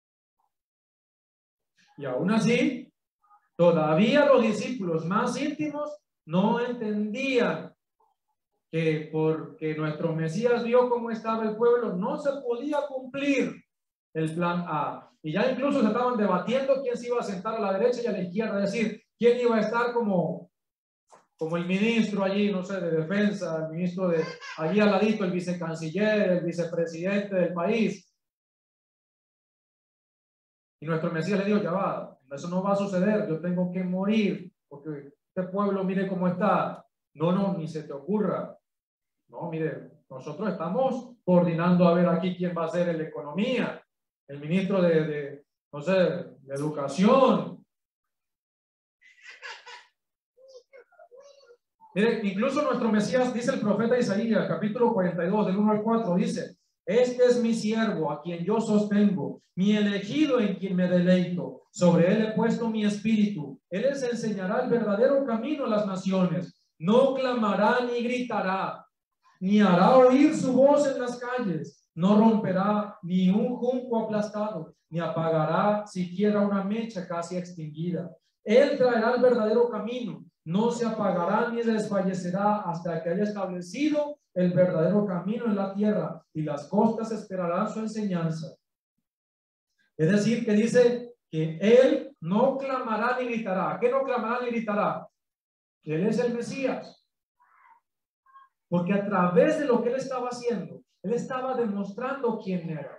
Y aún así, todavía los discípulos más íntimos no entendían que porque nuestro Mesías vio cómo estaba el pueblo, no se podía cumplir el plan A. Y ya incluso se estaban debatiendo quién se iba a sentar a la derecha y a la izquierda, es decir, quién iba a estar como, como el ministro allí, no sé, de defensa, el ministro de allí al ladito, el vicecanciller, el vicepresidente del país. Y nuestro Mesías le dijo, ya va, eso no va a suceder, yo tengo que morir, porque este pueblo, mire cómo está. No, no, ni se te ocurra. No, mire, nosotros estamos coordinando a ver aquí quién va a ser el de economía, el ministro de, de no sé, de educación. Mire, incluso nuestro Mesías, dice el profeta Isaías, capítulo cuarenta y dos, del uno al cuatro, dice, este es mi siervo a quien yo sostengo, mi elegido en quien me deleito. Sobre él he puesto mi espíritu. Él les enseñará el verdadero camino a las naciones. No clamará ni gritará, ni hará oír su voz en las calles. No romperá ni un junco aplastado, ni apagará siquiera una mecha casi extinguida. Él traerá el verdadero camino. No se apagará ni desfallecerá hasta que haya establecido el verdadero camino en la tierra, y las costas esperarán su enseñanza. Es decir, que dice que él no clamará ni gritará. ¿Qué no clamará ni gritará? Que él es el Mesías. Porque a través de lo que él estaba haciendo, él estaba demostrando quién era.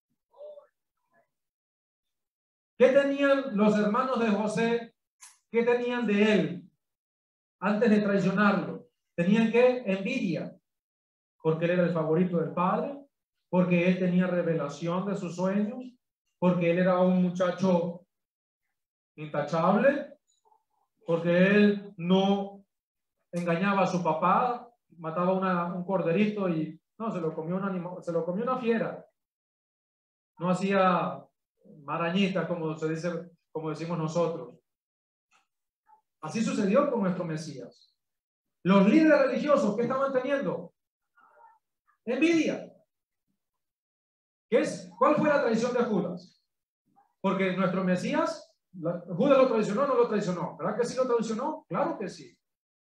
¿Qué tenían los hermanos de José? ¿Qué tenían de él antes de traicionarlo? Tenían que envidia, porque él era el favorito del padre, porque él tenía revelación de sus sueños, porque él era un muchacho intachable, porque él no engañaba a su papá, mataba una, un corderito y no, se lo comió un animal, se lo comió una fiera. No hacía marañitas, como se dice, como decimos nosotros. Así sucedió con nuestro Mesías. Los líderes religiosos, ¿qué estaban teniendo? Envidia. ¿Qué es? ¿Cuál fue la traición de Judas? Porque nuestro Mesías, ¿Judas lo traicionó o no lo traicionó? ¿Verdad que sí lo traicionó? Claro que sí.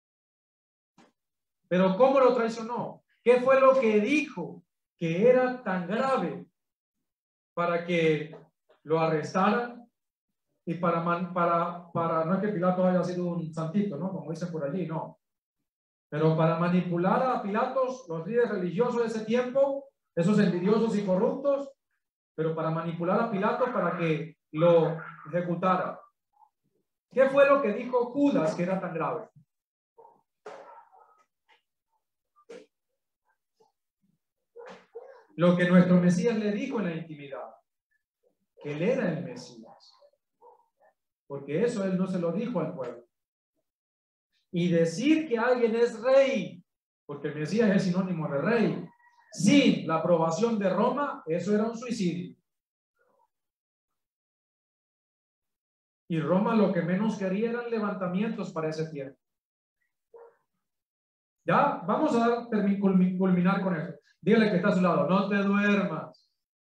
Pero ¿cómo lo traicionó? ¿Qué fue lo que dijo que era tan grave para que lo arrestaran? Y para, man, para, para, no es que Pilato haya sido un santito, ¿no? Como dicen por allí, no. Pero para manipular a Pilatos, los líderes religiosos de ese tiempo, esos envidiosos y corruptos, pero para manipular a Pilato para que lo ejecutara. ¿Qué fue lo que dijo Judas que era tan grave? Lo que nuestro Mesías le dijo en la intimidad, que él era el Mesías. Porque eso él no se lo dijo al pueblo. Y decir que alguien es rey, porque el Mesías es sinónimo de rey, sin la aprobación de Roma, eso era un suicidio. Y Roma lo que menos quería eran levantamientos para ese tiempo. Ya, vamos a dar, culminar con eso. Dígale que está a su lado, no te duermas.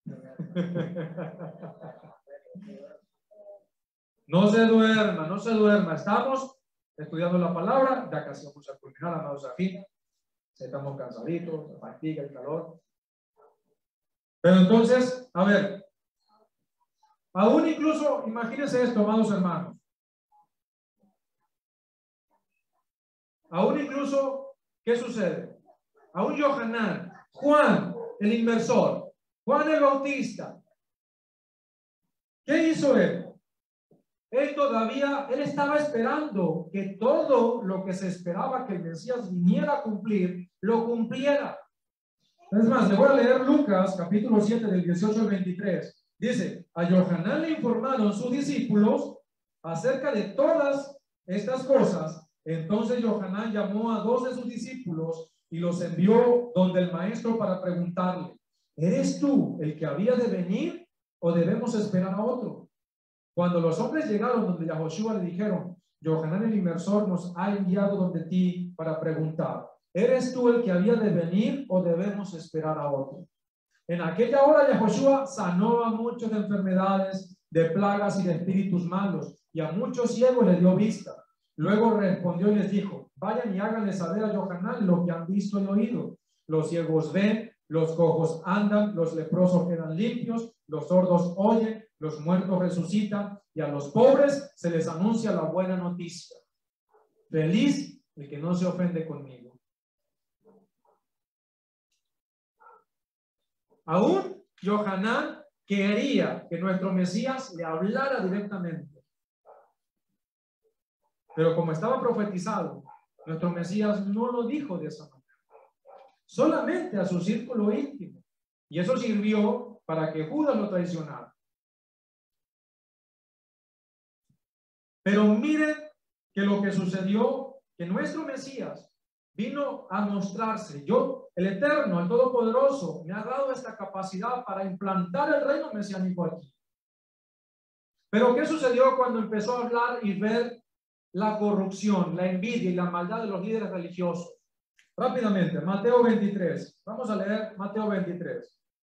No se duerma, no se duerma. Estamos estudiando la palabra, ya casi vamos a culminar, amados aquí. Estamos cansaditos, la fatiga, el calor. Pero entonces, a ver, aún incluso, imagínense esto, amados hermanos. Aún incluso, ¿qué sucede? Aún Yohanan, Juan, el inversor, Juan el Bautista, ¿qué hizo él? Él todavía, él estaba esperando que todo lo que se esperaba que el Mesías viniera a cumplir, lo cumpliera. Es más, le voy a leer Lucas, capítulo siete, del dieciocho al veintitrés. Dice, a Yohanan le informaron sus discípulos acerca de todas estas cosas. Entonces Yohanan llamó a dos de sus discípulos y los envió donde el maestro para preguntarle, ¿eres tú el que había de venir o debemos esperar a otro? Cuando los hombres llegaron donde Yahoshua le dijeron, Yohanan el inmersor nos ha enviado donde ti para preguntar, ¿eres tú el que había de venir o debemos esperar a otro? En aquella hora Yahoshua sanó a muchos de enfermedades, de plagas y de espíritus malos, y a muchos ciegos les dio vista. Luego respondió y les dijo, vayan y háganle saber a Yohanan lo que han visto y oído. Los ciegos ven, los cojos andan, los leprosos quedan limpios, los sordos oyen, los muertos resucitan, y a los pobres se les anuncia la buena noticia. Feliz el que no se ofende conmigo. Aún Yohanan quería que nuestro Mesías le hablara directamente. Pero como estaba profetizado, nuestro Mesías no lo dijo de esa manera. Solamente a su círculo íntimo. Y eso sirvió para que Judas lo traicionara. Pero miren que lo que sucedió, que nuestro Mesías vino a mostrarse. Yo, el Eterno, el Todopoderoso, me ha dado esta capacidad para implantar el reino mesiánico aquí. Pero ¿qué sucedió cuando empezó a hablar y ver la corrupción, la envidia y la maldad de los líderes religiosos? Rápidamente, Mateo veintitrés. Vamos a leer Mateo veintitrés.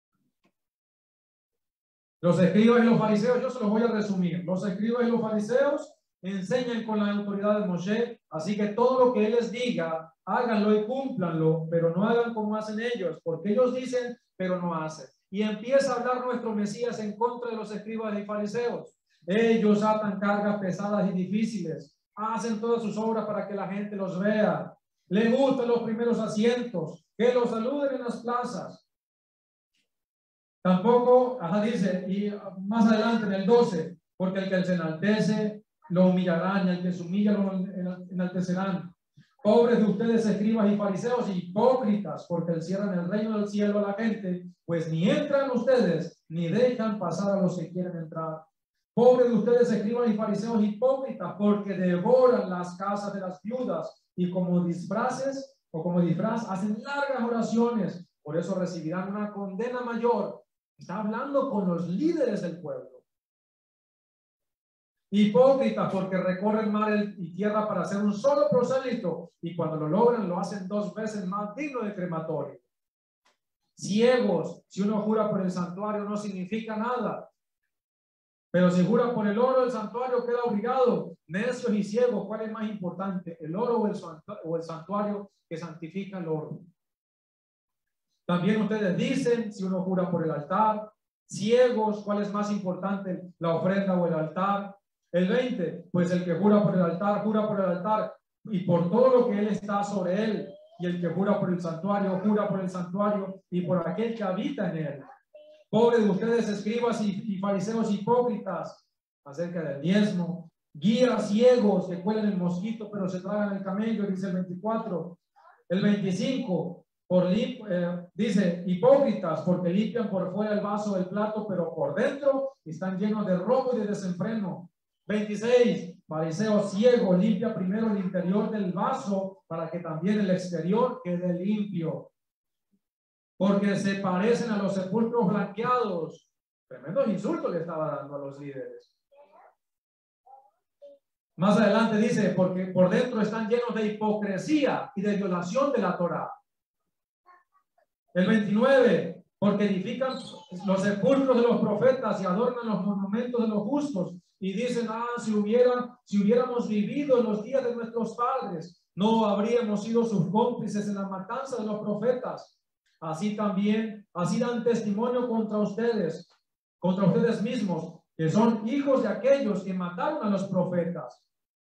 Los escribas y los fariseos, yo se los voy a resumir. Los escribas y los fariseos enseñan con la autoridad de Moshe, así que todo lo que él les diga, háganlo y cúmplanlo, pero no hagan como hacen ellos, porque ellos dicen, pero no hacen. Y empieza a hablar nuestro Mesías en contra de los escribas y fariseos. Ellos atan cargas pesadas y difíciles, hacen todas sus obras para que la gente los vea, les gustan los primeros asientos, que los saluden en las plazas. Tampoco, ajá, dice, y más adelante en el doce, porque el que se enaltece lo humillarán, y el que se humilla lo enaltecerán. Pobres de ustedes, escribas y fariseos, hipócritas, porque cierran el reino del cielo a la gente, pues ni entran ustedes, ni dejan pasar a los que quieren entrar. Pobres de ustedes, escribas y fariseos, hipócritas, porque devoran las casas de las viudas, y como disfraces, o como disfraz, hacen largas oraciones, por eso recibirán una condena mayor. Está hablando con los líderes del pueblo. Hipócritas, porque recorren mar y tierra para hacer un solo prosélito, y cuando lo logran lo hacen dos veces más digno de crematorio. Ciegos, si uno jura por el santuario no significa nada, pero si jura por el oro del santuario queda obligado. Necios y ciegos, ¿cuál es más importante? ¿El oro o el, o el santuario que santifica el oro? También ustedes dicen, si uno jura por el altar. Ciegos, ¿cuál es más importante? ¿La ofrenda o el altar? El veinte, pues el que jura por el altar, jura por el altar y por todo lo que él está sobre él. Y el que jura por el santuario, jura por el santuario y por aquel que habita en él. Pobres de ustedes, escribas y, y fariseos hipócritas, acerca del diezmo. Guías ciegos que cuelan el mosquito pero se tragan el camello, dice el veinticuatro. El veinticinco, por limp, eh, dice hipócritas, porque limpian por fuera el vaso del plato, pero por dentro están llenos de robo y de desenfreno. veintiséis, fariseo ciego, limpia primero el interior del vaso para que también el exterior quede limpio. Porque se parecen a los sepulcros blanqueados. Tremendos insultos le estaba dando a los líderes. Más adelante dice, porque por dentro están llenos de hipocresía y de violación de la Torá. El veintinueve, porque edifican los sepulcros de los profetas y adornan los monumentos de los justos. Y dicen, ah, si, hubiera, si hubiéramos vivido en los días de nuestros padres, no habríamos sido sus cómplices en la matanza de los profetas. Así también, así dan testimonio contra ustedes, contra ustedes mismos, que son hijos de aquellos que mataron a los profetas.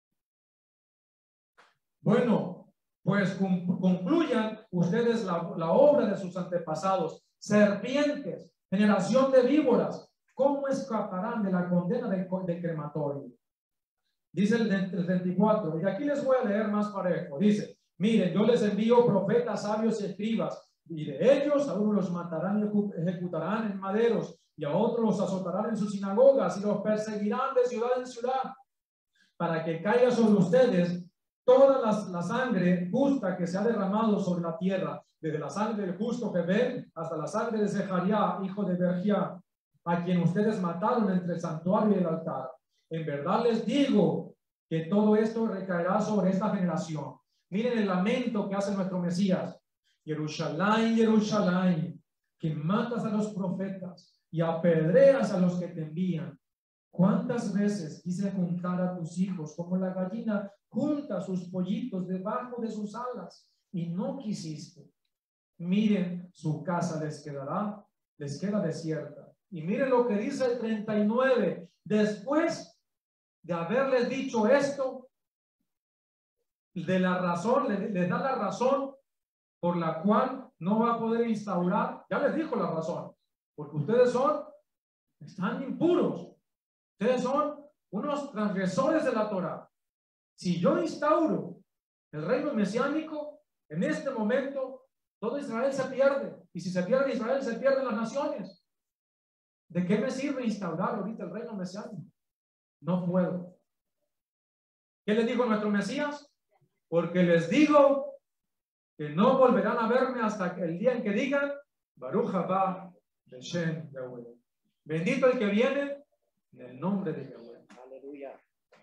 Bueno, pues concluyan ustedes la, la obra de sus antepasados, serpientes, generación de víboras, ¿cómo escaparán de la condena del, del crematorio? Dice el, el veinticuatro, y aquí les voy a leer más parejo, dice, miren, yo les envío profetas, sabios y escribas, y de ellos a unos los matarán y ejecutarán en maderos, y a otros los azotarán en sus sinagogas, y los perseguirán de ciudad en ciudad, para que caiga sobre ustedes toda la, la sangre justa que se ha derramado sobre la tierra, desde la sangre del justo Jebel hasta la sangre de Zecaría, hijo de Berjía, a quien ustedes mataron entre el santuario y el altar. En verdad les digo que todo esto recaerá sobre esta generación. Miren el lamento que hace nuestro Mesías. Jerusalén, Jerusalén, que matas a los profetas y apedreas a los que te envían. ¿Cuántas veces quise juntar a tus hijos como la gallina junta sus pollitos debajo de sus alas y no quisiste? Miren, su casa les quedará, les queda desierta. Y miren lo que dice el treinta y nueve. Después de haberles dicho esto, de la razón, les, les da la razón por la cual no va a poder instaurar. Ya les dijo la razón, porque ustedes son, están impuros. Ustedes son unos transgresores de la Torá. Si yo instauro el reino mesiánico, en este momento todo Israel se pierde. Y si se pierde Israel, se pierden las naciones. ¿De qué me sirve instaurar ahorita el reino mesiánico? No puedo. ¿Qué les dijo nuestro Mesías? Porque les digo que no volverán a verme hasta el día en que digan, Baruch haba Beshem Yahweh. Bendito el que viene en el nombre de Yahweh. Aleluya.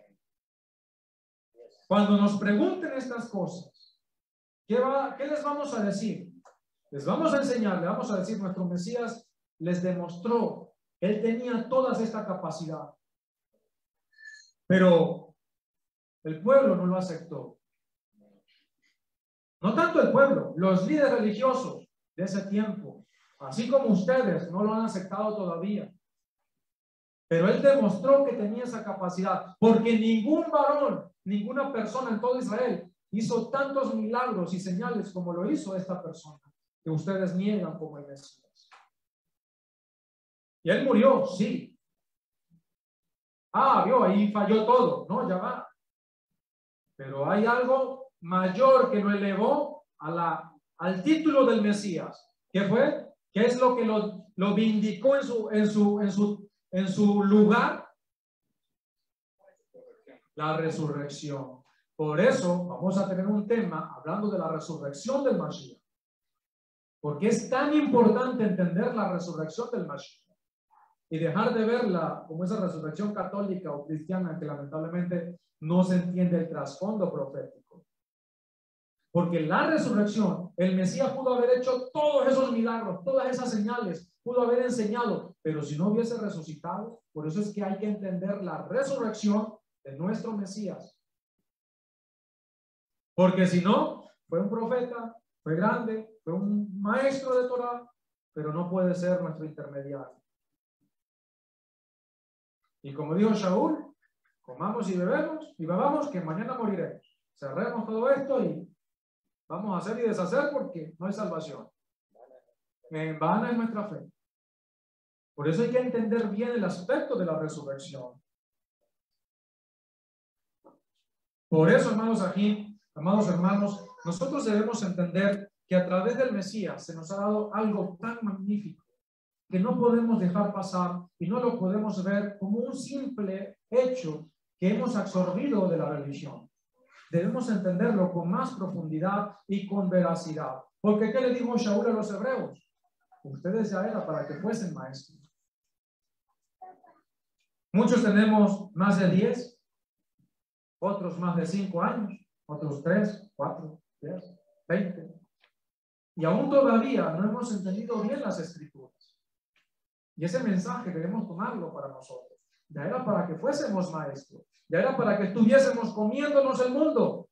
Cuando nos pregunten estas cosas, ¿qué, va, ¿qué les vamos a decir? Les vamos a enseñar, le vamos a decir, nuestro Mesías les demostró que él tenía toda esta capacidad. Pero el pueblo no lo aceptó. No tanto el pueblo, los líderes religiosos de ese tiempo, así como ustedes, no lo han aceptado todavía. Pero él demostró que tenía esa capacidad, porque ningún varón, ninguna persona en todo Israel hizo tantos milagros y señales como lo hizo esta persona, que ustedes niegan como el Mesías. Y él murió, sí. Ah, vio, ahí falló todo. No, ya va. Pero hay algo mayor que lo elevó a la, al título del Mesías. ¿Qué fue? ¿Qué es lo que lo, lo vindicó en su, en, su, en, su, en su lugar? La resurrección. Por eso vamos a tener un tema hablando de la resurrección del Mashiach. Porque es tan importante entender la resurrección del Mashiach y dejar de verla como esa resurrección católica o cristiana que lamentablemente no se entiende el trasfondo profético. Porque la resurrección, el Mesías pudo haber hecho todos esos milagros, todas esas señales, pudo haber enseñado, pero si no hubiese resucitado, por eso es que hay que entender la resurrección de nuestro Mesías. Porque si no, fue un profeta, fue grande, fue un maestro de Torah, pero no puede ser nuestro intermediario. Y como dijo Shaul, comamos y bebemos y bebamos que mañana moriremos. Cerremos todo esto y vamos a hacer y deshacer porque no hay salvación. En vana es nuestra fe. Por eso hay que entender bien el aspecto de la resurrección. Por eso, hermanos, aquí, amados hermanos, nosotros debemos entender que a través del Mesías se nos ha dado algo tan magnífico que no podemos dejar pasar y no lo podemos ver como un simple hecho que hemos absorbido de la religión. Debemos entenderlo con más profundidad y con veracidad. Porque ¿qué le dijo Shaul a los hebreos? Ustedes ya era para que fuesen maestros. Muchos tenemos más de diez, otros más de cinco años, otros tres, cuatro, diez, veinte. Y aún todavía no hemos entendido bien las escrituras. Y ese mensaje debemos tomarlo para nosotros. Ya era para que fuésemos maestros. Ya era para que estuviésemos comiéndonos el mundo.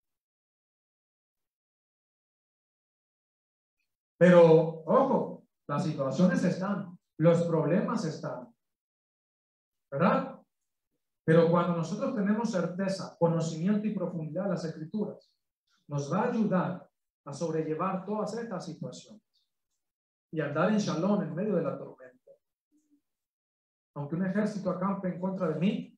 Pero, ojo, las situaciones están, los problemas están, ¿verdad? Pero cuando nosotros tenemos certeza, conocimiento y profundidad de las escrituras, nos va a ayudar a sobrellevar todas estas situaciones y andar en shalom en medio de la tormenta. Aunque un ejército acampe en contra de mí,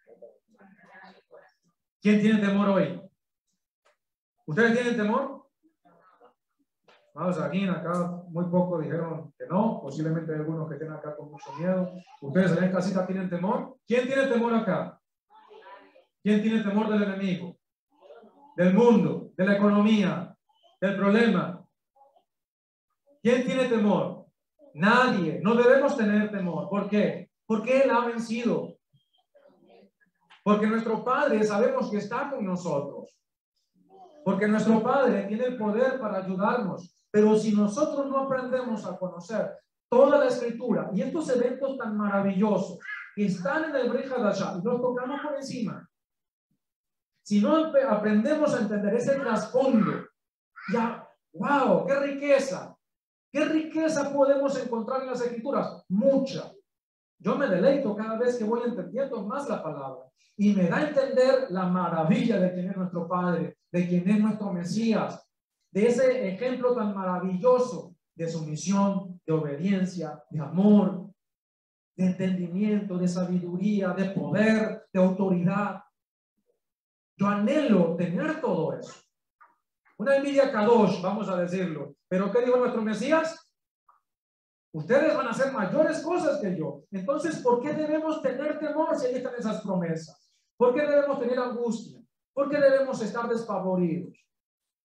¿quién tiene temor hoy? ¿Ustedes tienen temor? Vamos, aquí acá muy pocos dijeron que no, posiblemente hay algunos que estén acá con mucho miedo. ¿Ustedes allá en casita tienen temor? ¿Quién tiene temor acá? ¿Quién tiene temor del enemigo? Del mundo, de la economía, del problema. ¿Quién tiene temor? Nadie. No debemos tener temor. ¿Por qué? Porque Él ha vencido. Porque nuestro Padre sabemos que está con nosotros. Porque nuestro Padre tiene el poder para ayudarnos. Pero si nosotros no aprendemos a conocer toda la Escritura y estos eventos tan maravillosos que están en el Brit Hadashah y los tocamos por encima, si no aprendemos a entender ese trasfondo, ya, wow, qué riqueza, qué riqueza podemos encontrar en las Escrituras, mucha. Yo me deleito cada vez que voy entendiendo más la palabra y me da a entender la maravilla de quién es nuestro Padre, de quién es nuestro Mesías, de ese ejemplo tan maravilloso de sumisión, de obediencia, de amor, de entendimiento, de sabiduría, de poder, de autoridad. Yo anhelo tener todo eso. Una envidia kadosh, vamos a decirlo. Pero ¿qué dijo nuestro Mesías? Ustedes van a hacer mayores cosas que yo. Entonces, ¿por qué debemos tener temor si ahí están esas promesas? ¿Por qué debemos tener angustia? ¿Por qué debemos estar despavoridos?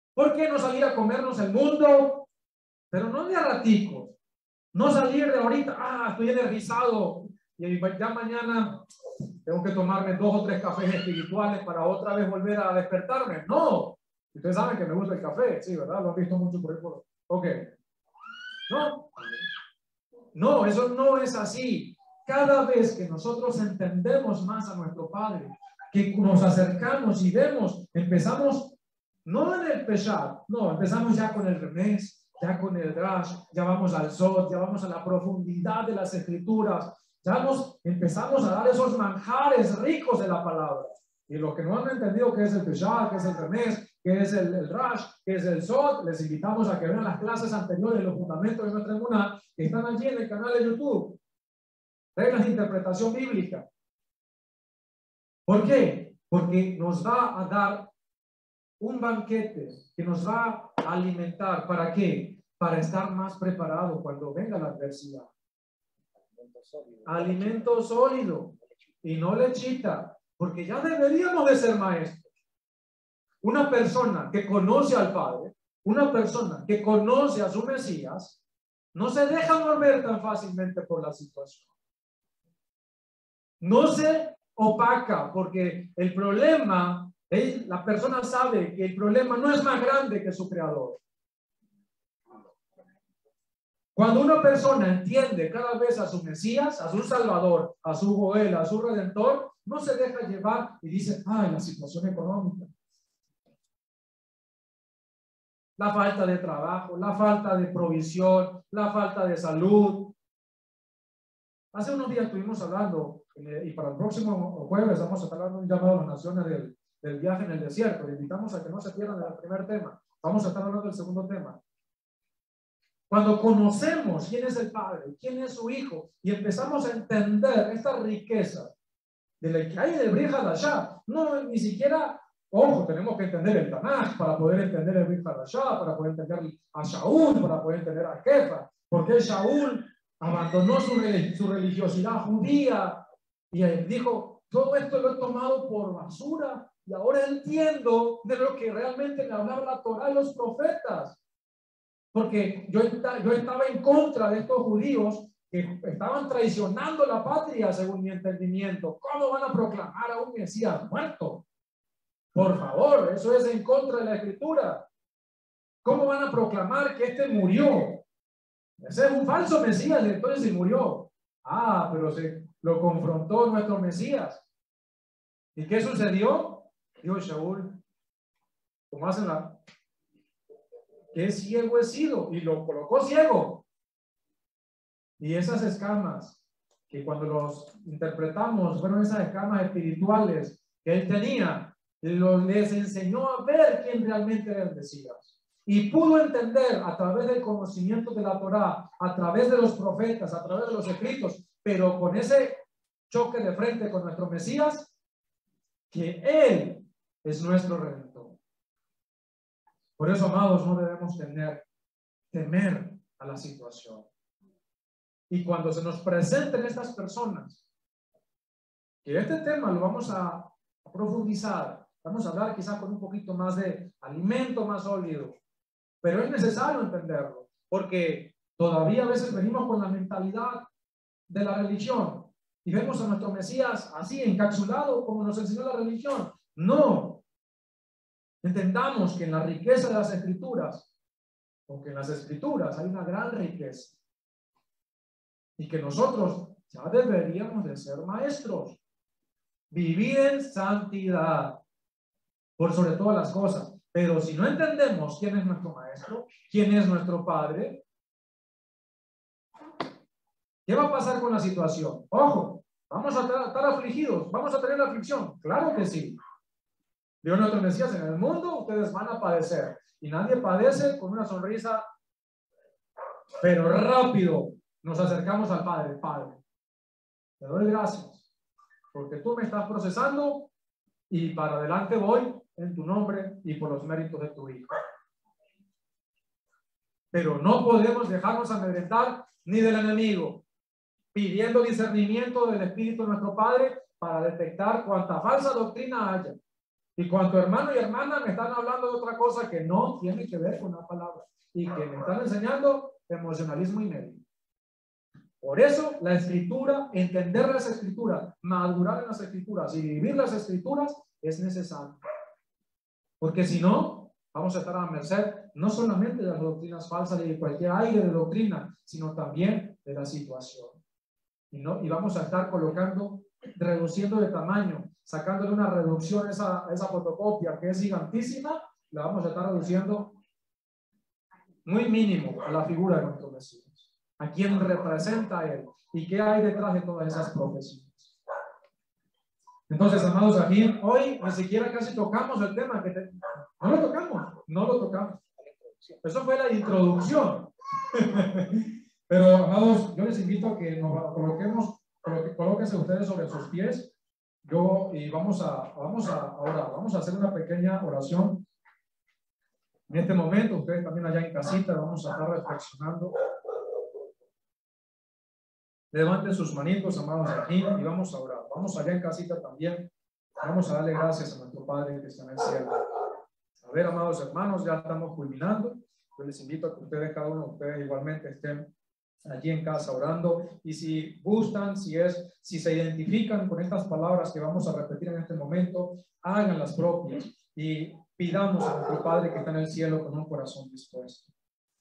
¿Por qué no salir a comernos el mundo? Pero no de a raticos. No salir de ahorita, ah, estoy energizado y ya mañana tengo que tomarme dos o tres cafés espirituales para otra vez volver a despertarme. No. Ustedes saben que me gusta el café, sí, ¿verdad? Lo han visto mucho por ahí. Por... Ok. No. No, eso no es así. Cada vez que nosotros entendemos más a nuestro Padre, que nos acercamos y vemos, empezamos, no en el Peshat, no, empezamos ya con el Remés, ya con el Drash, ya vamos al Zot, ya vamos a la profundidad de las Escrituras, ya nos empezamos a dar esos manjares ricos de la palabra. Y los que no han entendido qué es el Peshat, qué es el Remés, qué es el, el Rash, qué es el Zot, les invitamos a que vean las clases anteriores, los fundamentos de nuestra emuná, que están allí en el canal de YouTube. Reglas de interpretación bíblica. ¿Por qué? Porque nos va a dar un banquete que nos va a alimentar. ¿Para qué? Para estar más preparado cuando venga la adversidad. Alimento sólido y no lechita, porque ya deberíamos de ser maestros. Una persona que conoce al Padre, una persona que conoce a su Mesías, no se deja mover tan fácilmente por la situación. No se opaca, porque el problema, ¿eh? La persona sabe que el problema no es más grande que su creador. Cuando una persona entiende cada vez a su Mesías, a su Salvador, a su Goel, a su Redentor, no se deja llevar y dice, ay, la situación económica, la falta de trabajo, la falta de provisión, la falta de salud. Hace unos días estuvimos hablando, y para el próximo jueves vamos a estar dando un llamado a las naciones del, del viaje en el desierto. Le invitamos a que no se pierdan el primer tema. Vamos a estar hablando del segundo tema. Cuando conocemos quién es el Padre, quién es su Hijo, y empezamos a entender esta riqueza de la que hay en el Brit Hadashah, no, ni siquiera, ojo, tenemos que entender el Tanaj para poder entender el Brit Hadashah, para poder entender a Shaul, para poder entender a Kefa, porque Shaul abandonó su, su religiosidad judía y él dijo, todo esto lo he tomado por basura y ahora entiendo de lo que realmente me hablaba la Torah y los profetas. Porque yo, yo estaba en contra de estos judíos que estaban traicionando la patria según mi entendimiento. ¿Cómo van a proclamar a un Mesías muerto? Por favor, eso es en contra de la Escritura. ¿Cómo van a proclamar que este murió? Ese es un falso Mesías, entonces se murió. Ah, pero se lo confrontó nuestro Mesías. ¿Y qué sucedió? Dijo Shaul, como hacen la... ¿Qué ciego he sido? Y lo colocó ciego. Y esas escamas, que cuando los interpretamos, fueron esas escamas espirituales que él tenía, lo, les enseñó a ver quién realmente era el Mesías. Y pudo entender a través del conocimiento de la Torá, a través de los profetas, a través de los escritos, pero con ese choque de frente con nuestro Mesías, que Él es nuestro Redentor. Por eso, amados, no debemos tener, temer a la situación. Y cuando se nos presenten estas personas, que este tema lo vamos a, a profundizar, vamos a hablar quizás con un poquito más de alimento más sólido, pero es necesario entenderlo, porque todavía a veces venimos con la mentalidad de la religión y vemos a nuestro Mesías así encapsulado como nos enseñó la religión. No. Entendamos que en la riqueza de las Escrituras, porque en las Escrituras hay una gran riqueza, y que nosotros ya deberíamos de ser maestros, vivir en santidad por sobre todas las cosas. Pero si no entendemos quién es nuestro maestro, quién es nuestro Padre, ¿qué va a pasar con la situación? Ojo, vamos a estar afligidos, vamos a tener la aflicción, claro que sí. Dios nuestro Mesías, en el mundo ustedes van a padecer, y nadie padece con una sonrisa, pero rápido nos acercamos al Padre. Padre, te doy gracias porque tú me estás procesando y para adelante voy en tu nombre y por los méritos de tu Hijo. Pero no podemos dejarnos amedrentar ni del enemigo, pidiendo discernimiento del Espíritu de nuestro Padre para detectar cuanta falsa doctrina haya Y cuando hermano y hermana me están hablando de otra cosa que no tiene que ver con la palabra y que me están enseñando emocionalismo y medio. Por eso la escritura, entender las escrituras, madurar en las escrituras y vivir las escrituras es necesario. Porque si no, vamos a estar a merced no solamente de las doctrinas falsas y de cualquier aire de doctrina, sino también de la situación. Y, no, y vamos a estar colocando, reduciendo de tamaño, sacándole una reducción a esa, a esa fotocopia que es gigantísima, la vamos a estar reduciendo muy mínimo a la figura de nuestro Mesías. ¿A quién representa Él? ¿Y qué hay detrás de todas esas profecías? Entonces, amados, aquí hoy ni siquiera casi tocamos el tema. Que te... No lo tocamos, no lo tocamos. Eso fue la introducción. Pero, amados, yo les invito a que nos coloquemos, coloque, colóquense ustedes sobre sus pies. Yo, y vamos a, vamos a, ahora, vamos a hacer una pequeña oración. En este momento, ustedes también allá en casita, vamos a estar reflexionando. Levanten sus manitos, amados, aquí y vamos a orar. Vamos allá en casita también. Vamos a darle gracias a nuestro Padre que está en el cielo. A ver, amados hermanos, ya estamos culminando. Yo les invito a que ustedes, cada uno de ustedes igualmente estén allí en casa orando. Y si gustan, si es, si se identifican con estas palabras que vamos a repetir en este momento, hagan las propias y pidamos a nuestro Padre que está en el cielo con un corazón dispuesto.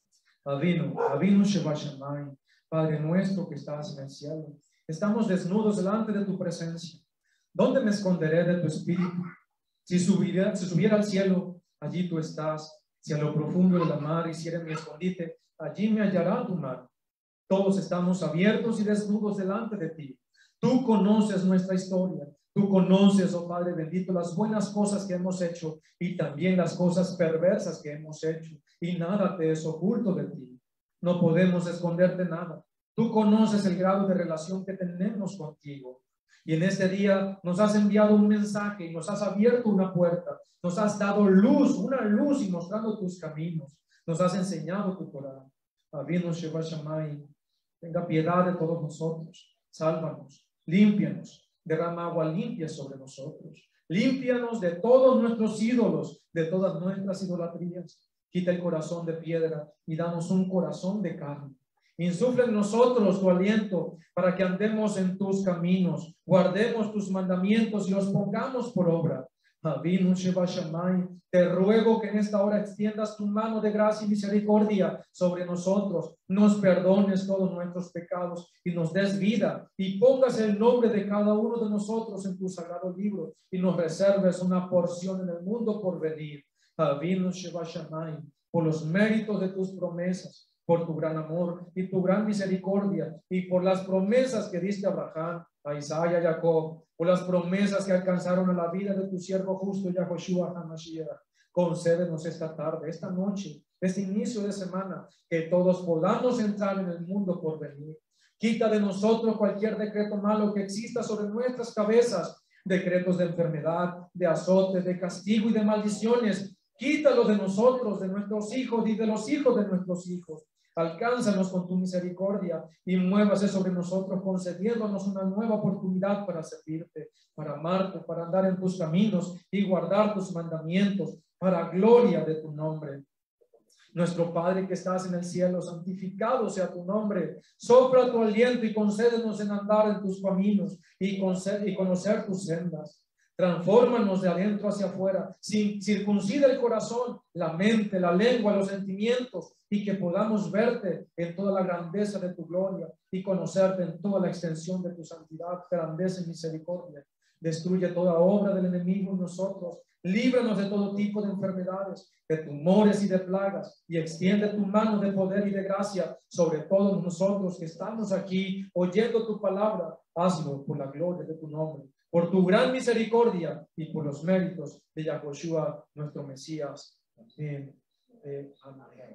Avinu, Avinu Sheba Shamayim. Padre nuestro que estás en el cielo, estamos desnudos delante de tu presencia. ¿Dónde me esconderé de tu espíritu? Si subiera, si subiera al cielo, allí tú estás. Si a lo profundo de la mar hiciera mi escondite, allí me hallará tu mano. Todos estamos abiertos y desnudos delante de ti. Tú conoces nuestra historia. Tú conoces, oh Padre bendito, las buenas cosas que hemos hecho y también las cosas perversas que hemos hecho. Y nada te es oculto de ti. No podemos esconderte nada. Tú conoces el grado de relación que tenemos contigo. Y en este día nos has enviado un mensaje y nos has abierto una puerta. Nos has dado luz, una luz y mostrando tus caminos. Nos has enseñado tu Torah. Avinu Sheba Shamayim, tenga piedad de todos nosotros. Sálvanos, límpianos, derrama agua limpia sobre nosotros. Límpianos de todos nuestros ídolos, de todas nuestras idolatrías. Quita el corazón de piedra y danos un corazón de carne. Insufla en nosotros tu aliento para que andemos en tus caminos, guardemos tus mandamientos y los pongamos por obra. Avinu Sheba Shamayim, te ruego que en esta hora extiendas tu mano de gracia y misericordia sobre nosotros, nos perdones todos nuestros pecados y nos des vida y pongas el nombre de cada uno de nosotros en tu sagrado libro y nos reserves una porción en el mundo por venir. Avinu Sheba Shamayim, por los méritos de tus promesas, por tu gran amor y tu gran misericordia, y por las promesas que diste a Abraham, a Isaac y a Jacob, por las promesas que alcanzaron a la vida de tu siervo justo Yahoshua HaMashiach. Concédenos esta tarde, esta noche, este inicio de semana, que todos podamos entrar en el mundo por venir. Quita de nosotros cualquier decreto malo que exista sobre nuestras cabezas, decretos de enfermedad, de azotes, de castigo y de maldiciones. Quítalo de nosotros, de nuestros hijos y de los hijos de nuestros hijos. Alcánzanos con tu misericordia y muévase sobre nosotros, concediéndonos una nueva oportunidad para servirte, para amarte, para andar en tus caminos y guardar tus mandamientos, para gloria de tu nombre. Nuestro Padre que estás en el cielo, santificado sea tu nombre. Sopla tu aliento y concédenos en andar en tus caminos y, y conocer tus sendas. Transfórmanos de adentro hacia afuera, circuncida el corazón, la mente, la lengua, los sentimientos, y que podamos verte en toda la grandeza de tu gloria y conocerte en toda la extensión de tu santidad, grandeza y misericordia. Destruye toda obra del enemigo en nosotros, líbranos de todo tipo de enfermedades, de tumores y de plagas, y extiende tu mano de poder y de gracia sobre todos nosotros que estamos aquí oyendo tu palabra. Hazlo por la gloria de tu nombre, por tu gran misericordia y por los méritos de Yahoshua, nuestro Mesías. Amén. Eh, amén.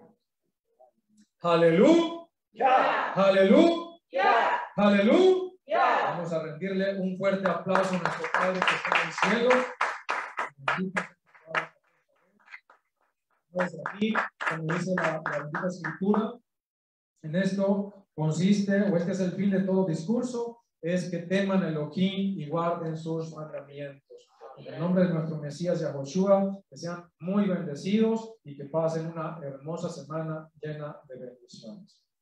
Aleluya. Aleluya. Aleluya. Vamos a rendirle un fuerte aplauso a nuestro Padre que está en el cielo. Vamos aquí, como dice la, la bendita escritura, en esto consiste, o este es el fin de todo discurso, es que teman a Elohim y guarden sus mandamientos. En el nombre de nuestro Mesías Yahoshua, que sean muy bendecidos y que pasen una hermosa semana llena de bendiciones.